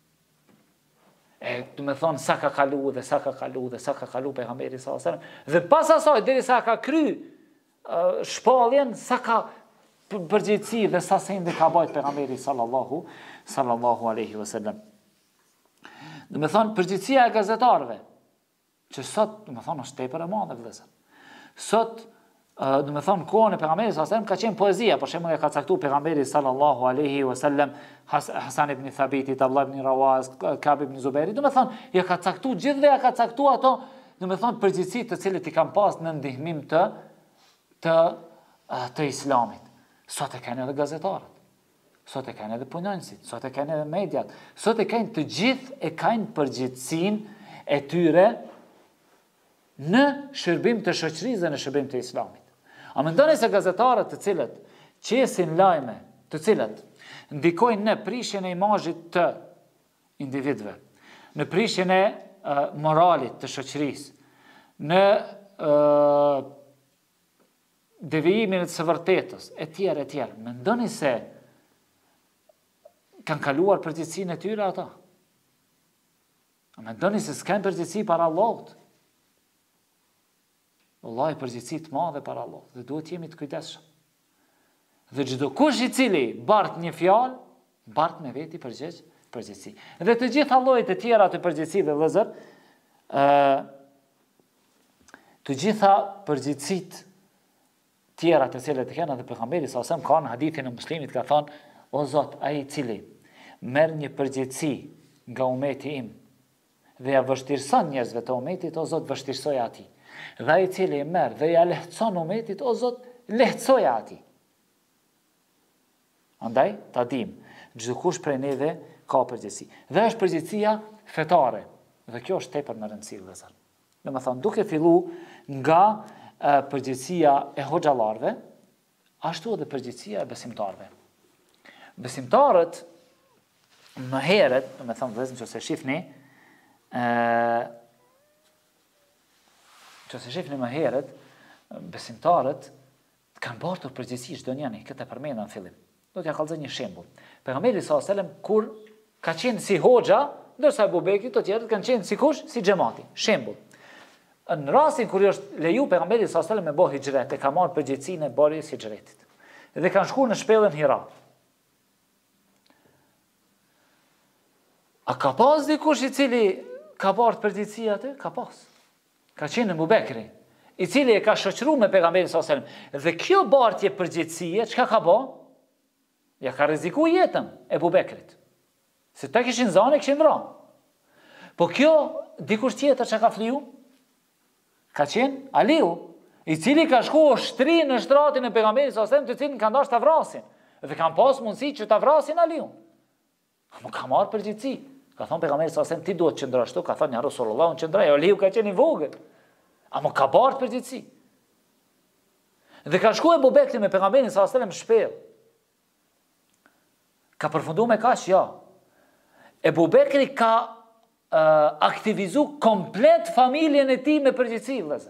E du me thonë sa ka kalu dhe sa ka kalu dhe sa ka kalu pejgamberi sallallahu alajhi wasallam. Dhe pas asaj derisa ka kry uh, shpalljen, sa ka përgjegjësi dhe sa sende ka bajt pejgamberi sallallahu sallallahu alaihi wasallam. Do të thonë përgjegjësia e gazetarëve, që sot, do të thonë, është tepër e madhe vëllezër. Sot, do të thonë, kohën e pejgamberit sallallahu alaihi wasallam ka qenë poezia, për shembull e ka caktuar pejgamberi sallallahu alaihi wasallam Hasan ibn Thabit, Abdullah ibn Rawaz, Ka'b ibn Zubairi, do të thonë, ja ka caktuar gjithve, ja ka caktuar ato, do të thonë, përgjegjësi të cilët i kanë pas në ndihmim të të të islamit. Sot e kanë edhe gazetarët, sot e kanë edhe punonjësit, sot e kanë edhe mediat, sot e kanë të gjithë e kanë përgjegjësinë e tyre në shërbim të shoqërisë dhe në shërbim të islamit. A mendoni se gazetarët të cilët qesin lajme, të cilët ndikojnë në prishjen e imazhit të individëve, në prishjen e uh, moralit të shoqërisë, në uh, devijimin e së vërtetës, e tjerë, e tjerë. Mendoni se kanë kaluar përgjegjësinë e tyre ata? A mendoni se s'kanë përgjegjësi para Allahut? Wallahi përgjegjësi të madhe para Allahut, dhe duhet jemi të kujdesshëm. Dhe çdo kush i cili bart një fjalë, bart me veti përgjigj, përgjegjësi. Dhe të gjitha llojet e tjera të përgjegjësive vëllezër, ë të gjitha përgjegjësitë tjera të cilët e kanë edhe pejgamberi sa sem ka në hadithin e Muslimit ka thënë, o Zot, ai i cili merr një përgjegjësi nga ummeti im dhe ja vështirëson njerëzve të ummetit, o Zot, vështirësoj atij. Dhe ai i cili e merr dhe ja lehtëson ummetit, o Zot, lehtësoj atij. Andaj, ta dim, çdo kush prej neve ka përgjegjësi. Dhe është përgjegjësia fetare. Dhe kjo është tepër në rëndësi vëllezër. Domethënë, duke filluar nga përgjegjësia e hoxhallarëve, ashtu edhe përgjegjësia e besimtarëve. Besimtarët më herët, do të them vëllezër, nëse shihni, ë nëse shihni më herët, besimtarët kanë bartur përgjegjësi çdo njëri, këtë e përmenda në fillim. Do t'ja kallëzoj një shembull. Pejgamberi sallallahu alajhi wasallam kur ka qenë si hoxha, ndërsa Abu Bekri të tjerët kanë qenë si kush, si xhamati. Shembull. Në rastin kur është leju pejgamberi sallallahu alajhi wasallam me bëj hijret, e ka marrë përgjegjësinë e bërjes së hijretit. Dhe kanë shkuar në shpellën Hira. A ka pas dikush i cili ka bartë përgjegjësi atë? Ka pas. Ka qenë Abu Bekri, i cili e ka shoqëruar me pejgamberin sallallahu alajhi wasallam. Dhe kjo bartje përgjegjësie, çka ka bë? Ja ka rrezikuar jetën e Abu Bekrit. Se ta kishin zanë, kishin dhënë. Po kjo dikush tjetër çka ka fliu? Ka qenë Aliu, i cili ka shkuar shtri në shtratin e pejgamberit sallallahu alajhi wasallam, të cilin kanë dashur ta vrasin. Dhe kanë pas mundësi që ta vrasin Aliun. Nuk ka marrë përgjegjësi. Ka thonë pejgamberi sallallahu alajhi wasallam, ti duhet të qëndrosh këtu, ka thonë ja Rasulullah, unë qëndroj. Aliu ka qenë i vogël. Ama ka bartë përgjegjësi. Dhe ka shkuar Abu Bekri me pejgamberin sallallahu alajhi wasallam në shpellë. Ka përfunduar me kaq, ja. Abu Bekri ka uh, aktivizu komplet familjen e tij me përgjegjësi, vëllezër.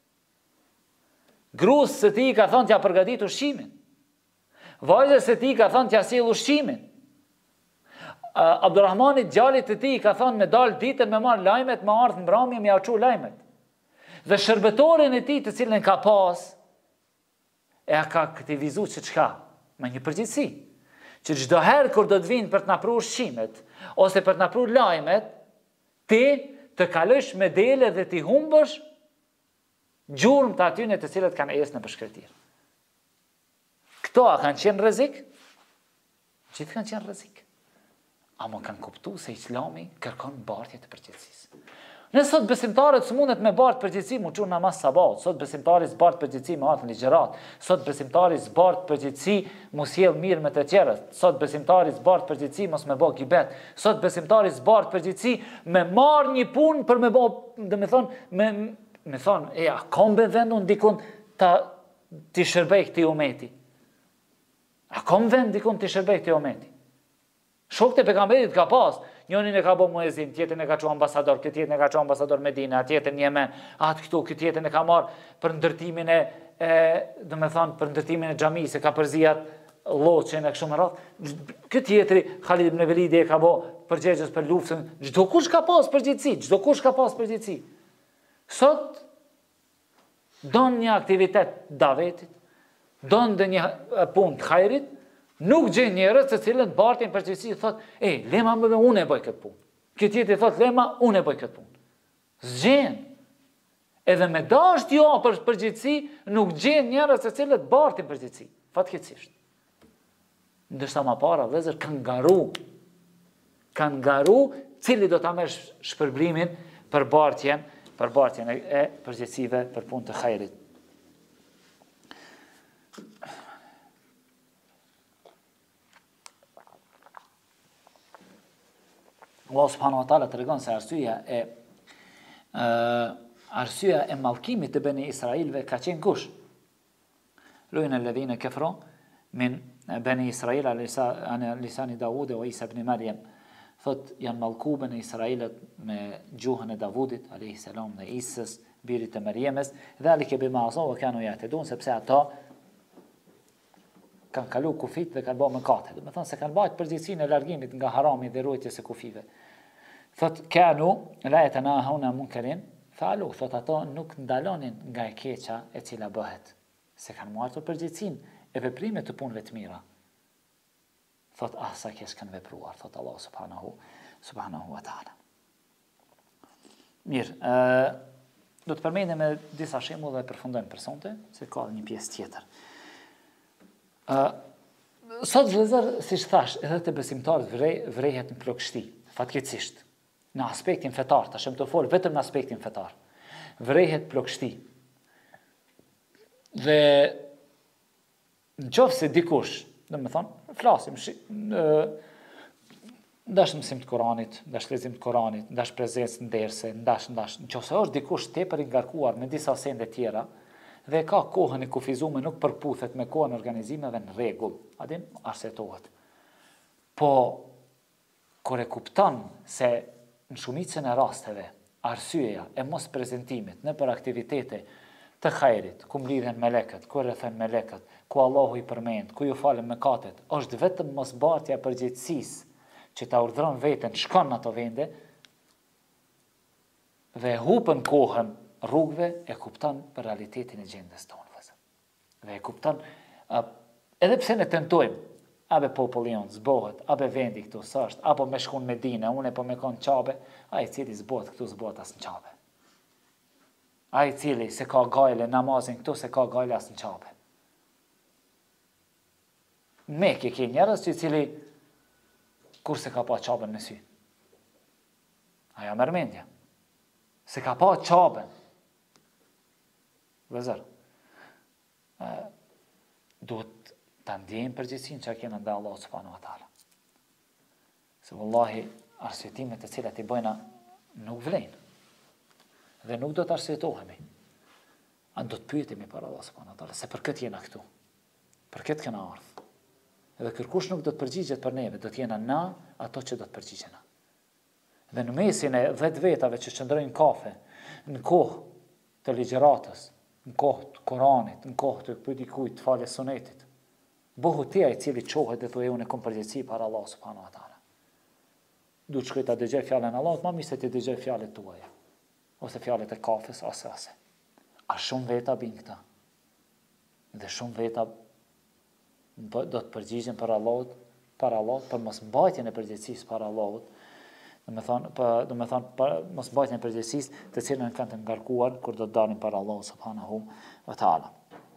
Gruas së tij ka thënë t'ja përgatit ushqimin. Vajzës së tij ka thënë t'ja sjell ushqimin. Uh, Abdurrahmanit djalit të tij ka thënë me dal ditën me marr lajmet, me ardh mbrëmje me ia çu lajmet. Dhe shërbëtorin e tij të cilën ka pas e ka aktivizu që çka? Me një përgjegjësi. Që çdo herë kur do të vinë për të na pru ushqimet, ose për të na pru lajmet, ti të kalësh me dele dhe ti humbësh gjurmë të atyne të cilët kanë esë në përshkretir. Këto a kanë qenë rrezik? Gjithë kanë qenë rrezik. Amo kanë kuptu se Islami kërkon bartje të përgjegjësisë. Në sot besimtarët së mundet me bartë përgjegjësi mu çu namaz sabat, sot besimtari s'bartë përgjegjësi me ardhmë ligjërat, sot besimtari s'bartë përgjegjësi mu sjell mirë me të tjerët, sot besimtari s'bartë përgjegjësi mos me bë gibet, sot besimtari s'bartë përgjegjësi me marr një punë për me bë, do të thonë, me me thonë, e a kombe vendun dikun ta ti shërbej këtij umeti. A kom vend dikun ti shërbej këtij umeti. Shokët e pejgamberit ka pas, njërin e ka bë muezin, tjetrin e ka çu ambasador, ky tjetrin e ka çu ambasador Medina, tjetrin në Yemen, atë këtu, ky tjetrin e ka marr për ndërtimin e, e do të thonë për ndërtimin e xhamisë, ka përzijat lloçën e kështu me radhë. Ky tjetri Khalid ibn Velidi e ka bë përgjegjës për luftën. Çdo kush ka pas përgjegjësi, çdo kush ka pas përgjegjësi. Sot don një aktivitet davetit, donë dhe një punë të hajrit, nuk gjen njerëz të cilët bartin përgjegjësi thotë, "E, lema më unë e bëj këtë punë." Ky tjetri thotë, "Lema unë e bëj këtë punë." Zgjen. Edhe me dashur jo për përgjegjësi, nuk gjen njerëz të cilët bartin përgjegjësi. Fatkeqësisht. Ndërsa më para vëllezër kanë garu. Kanë garu cili do ta merr shpërblimin për bartjen, për bartjen e përgjegjësive për punë të hajrit. Allah subhanahu wa taala tregon se arsyeja e uh, arsyeja e mallkimit të Beni Israilëve ka qenë kush? Lu'ina alladhina kafaru min Beni Israil ala lisani Davud wa Isa ibn Maryam. Thot janë mallku Beni Israilët me gjuhën e Davudit alayhi salam dhe Isës birit të Maryamës, dhalike bima asaw wa kanu ya'tadun, sepse ata kanë kalu kufit dhe kanë bërë mëkate. Do të thonë se kanë bërë përgjegjësinë e largimit nga harami dhe ruajtjes së kufive. Thot kanu la yatanahuna munkarin falu, thot ato nuk ndalonin nga e keqja e cila bëhet, se kanë marrë përgjegjësinë e veprimet të punëve të mira. Thot ah sa keq kanë vepruar, thot Allah subhanahu subhanahu wa taala. Mirë, ë do të përmendim me disa shembull dhe përfundojmë për sonte, se ka një pjesë tjetër. Uh, sot vëllezër, siç thash, edhe të besimtarët vrej, vrehet në plagështi, fatkeqësisht. Në aspektin fetar, tash më të fol vetëm në aspektin fetar. Vrehet plagështi. Dhe nëse dikush, domethënë, flasim uh, ndash mësim të Kuranit, ndash lexim të Kuranit, ndash prezencë nderse, ndash ndash, nëse është dikush tepër i ngarkuar me disa sende tjera, dhe ka kohën e kufizuar, nuk përputhet me kohën e organizimeve në rregull, a din, arsetohet. Po kur e kupton se në shumicën e rasteve arsyeja e mos prezantimit në për aktivitete të hajrit, ku mlidhen melekët, ku rrethen melekët, ku Allahu i përmend, ku ju falen mëkatet, është vetëm mosbartja e përgjegjësisë që ta urdhron veten shkon në ato vende dhe hupën kohën rrugëve, e kupton për realitetin e gjendës tonë. Dhe e kupton, uh, edhe pse ne tentojmë, abe popullion zbohet, abe vendi këtu s'është, apo me shkon në Medinë, unë po me kon Qabe, ai i cili zbohet këtu zbohet as në Qabe. Ai i cili se ka gajle namazin këtu, se ka gajle as në Qabe. Me ke ke njerëz që i cili kur se ka pa Qaben në sy. Aja mërmendja. Se ka pa Qaben. Vëzër, duhet të ndjejmë përgjegjësinë që kena ndaj Allahut subhanahu wa taala. Se wallahi arsyetimet të cilat i bëjna nuk vlejnë. Dhe nuk do të arsyetohemi. A do të pyetemi për Allah subhanahu wa taala, se për këtë jena këtu. Për këtë kena ardhur. Edhe kërkush nuk do të përgjigjet për neve, do të jena na ato që do të përgjigjena. Dhe në mesin e dhjetë vetave që qëndrojnë kafe, në kohë të ligjëratës, në kohë të Kuranit, në kohë të dikujt të faljes sunetit, bëhu ti ai i cili çohet dhe thotë unë kam përgjegjësi para Allah subhanahu wa taala. Duhet shkoj ta dëgjoj fjalën e Allahut, më mirë se të dëgjoj fjalët tuaja, ose fjalët e kafes ose ose. A shumë veta bin këta. Dhe shumë veta do të përgjigjen për Allahut, para Allahut, për mos mbajtjen e përgjegjësisë para Allahut. Do të thonë, do të thonë për mos mbajtjen e përgjegjësisë, të cilën kanë të ngarkuar kur do të dalin para Allahut subhanahu wa taala.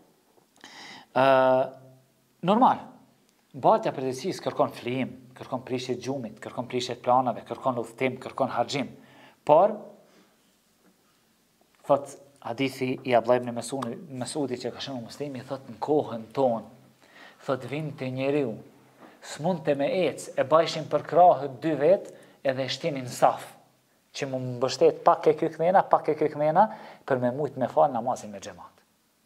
Ë normal. Mbajtja e përgjegjësisë kërkon flijim, kërkon prishje gjumit, kërkon prishje planave, kërkon udhtim, kërkon harxhim. Por thot hadithi i Abdullah ibn Mesudit që ka shënuar Muslimi, thot në kohën tonë, thot vinte njeriu, s'mund të me ecë, e bajshin për krahë dy vetë, edhe shtinin saf, që më mbështet pak e kykmena, pak e kykmena, për me mujt me falë namazin me xhamat.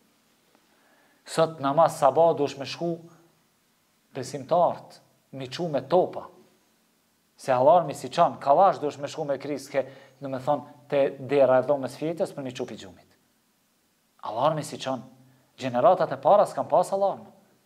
Sot namaz sabah dush me shku besimtartë, mi qu me topa, se alarmi si qanë, kalash dush me shku me kriske, në me thonë, të dera e dhomës fjetës për mi qu pi gjumit. Alarmi si qanë, generatat e para s'kan pas alarm.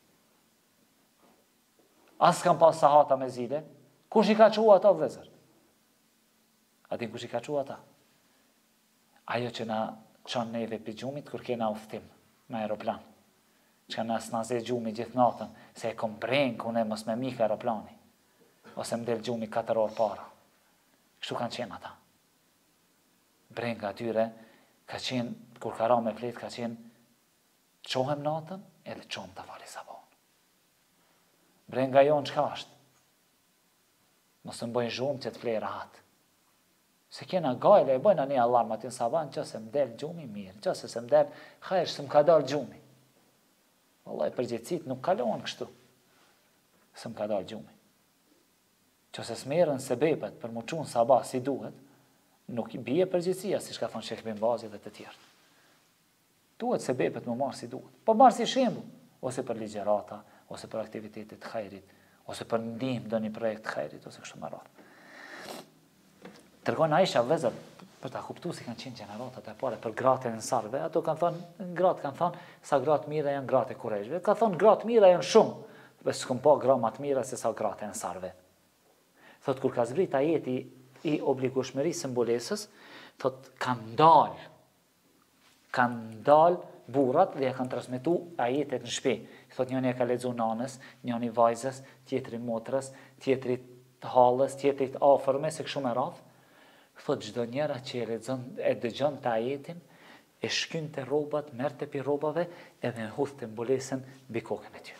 As s'kan pas sahata me zile, kush i ka qua ata vëzër? A din kush i ka qua ata? Ajo që na qanë neve pi gjumit, kur kena udhtim me aeroplan. që nësë në zi gjumi gjithë natën, se e kom brengë, kune mos me mika aeroplani, ose më del gjumi katër orë para. Kështu kanë qenë ata. Brengë atyre, ka qenë, kur ka ra me fletë, ka qenë, qohem natën, edhe qohem të fali sabon. Brenga jonë qka është? Mos të mbojnë zhumë që të flej rahat. Se kena gajle, e bojna një alarm atin saban, që se më del gjumi mirë, që se se më del, hajrë se më ka dal gjumi. Vallaj, përgjithësit nuk kalohen kështu, se më ka dal gjumi. Që se smerën se bebet për më qunë sabah si duhet, nuk i bie përgjithësia, si shka thonë Shekh Bin Bazi dhe të tjertë. Duhet se bebet më marë si duhet. Po marë si shembu, ose për ligjerata, ose për aktivitetit të hajrit, ose për ndihmë do një projekt të hajrit, ose kështu më radhë. Tërgojnë Aisha vëzër, për ta kuptu si kanë qenë gjeneratat e pare për gratë e nësarve, ato kanë thonë, gratë kanë thonë, sa gratë mira janë gratë e kurejshve, ka thonë gratë mira janë shumë, dhe s'këm pa gra më të mira se sa gratë e nësarve. Thot, kur ka zbrit ajeti i obligueshmëri simbolesës, thot, kanë dalë, kanë dalë burat dhe ja kanë transmitu ajetet në shpi. Thot, njëni e ka lexu nanës, njëni vajzës, tjetri motrës, tjetri halës, tjetri afërme, se kështu me radhë. Thot, çdo njëra që e lexon e dëgjon të ajetin, e shkyn të robat, merr të pi robave, edhe në hudh të mbulesën mbi kokën e tyre.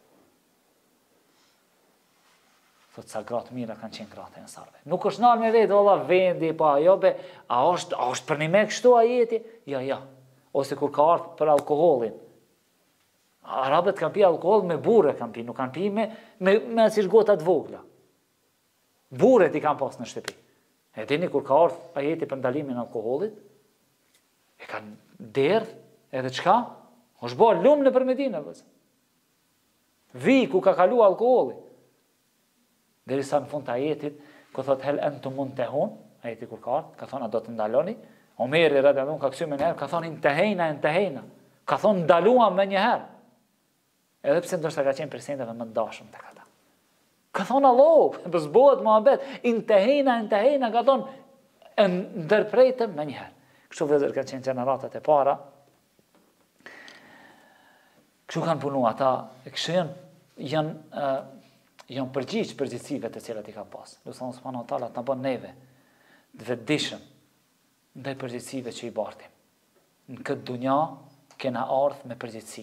Thot, sa gratë mira kanë qenë gratë e nësarve. Nuk është nalë me vetë, olla vendi, pa, jo be, a është, a është për një me kështu ajeti? Ja, ja. Ose kur ka ardhur për alkoholin. Arabët kanë pi alkohol me burre kanë pi, nuk kanë pi me, me, me si gotat vogla. Burret i kanë pas në shtëpi. E dini kur ka ardhur ajeti për ndalimin e alkoholit, e kanë derdh, edhe çka? është bërë lumë në për Medinë, vëzë. Vi ku ka kalu alkoholi. Derisa në fund të ajetit, ku thot hel entum muntehun, ajeti kur ka ardhur, ka thonë a do të ndaloni. Omeri radhiyallahu ka kthyer më herë, ka thonë intehejna, intehejna. Ka thonë ndaluam më një herë. Edhe pse ndoshta ka qenë presendeve më dashur tek ata. Ka thonë Allah, për zbohet muhabet, intehejna, intehejna, ka thonë ndërprejtëm më një herë. Kështu vëzër kanë qenë gjeneratat e para. Kështu kanë punu ata, kështu janë, janë, uh, janë përgjigjë përgjithësive të cilat i kanë pas. Lutë subhanahu wa taala të na bën neve të vetëdijshëm ndaj përgjithësive që i bartim. Në këtë dunja kena ardhur me përgjithësi.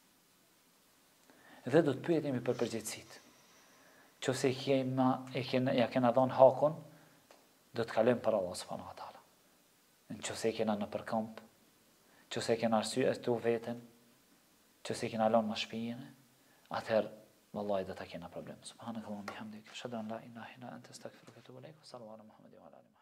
Dhe do të pyetemi për përgjithësitë. Qose kena, e kena, ja kena dhënë hakun, do të kalojmë për Allah subhanahu wa taala. Nëse kena në përkamp, nëse kena arsyetu veten, nëse kena lënë në shtëpinë, atëherë vallahi do ta kena problem. Subhanakallahumma bihamdika, ashhadu an la ilaha illa anta, astaghfiruka wa atubu ilaik. Sallallahu alaihi wa sallam.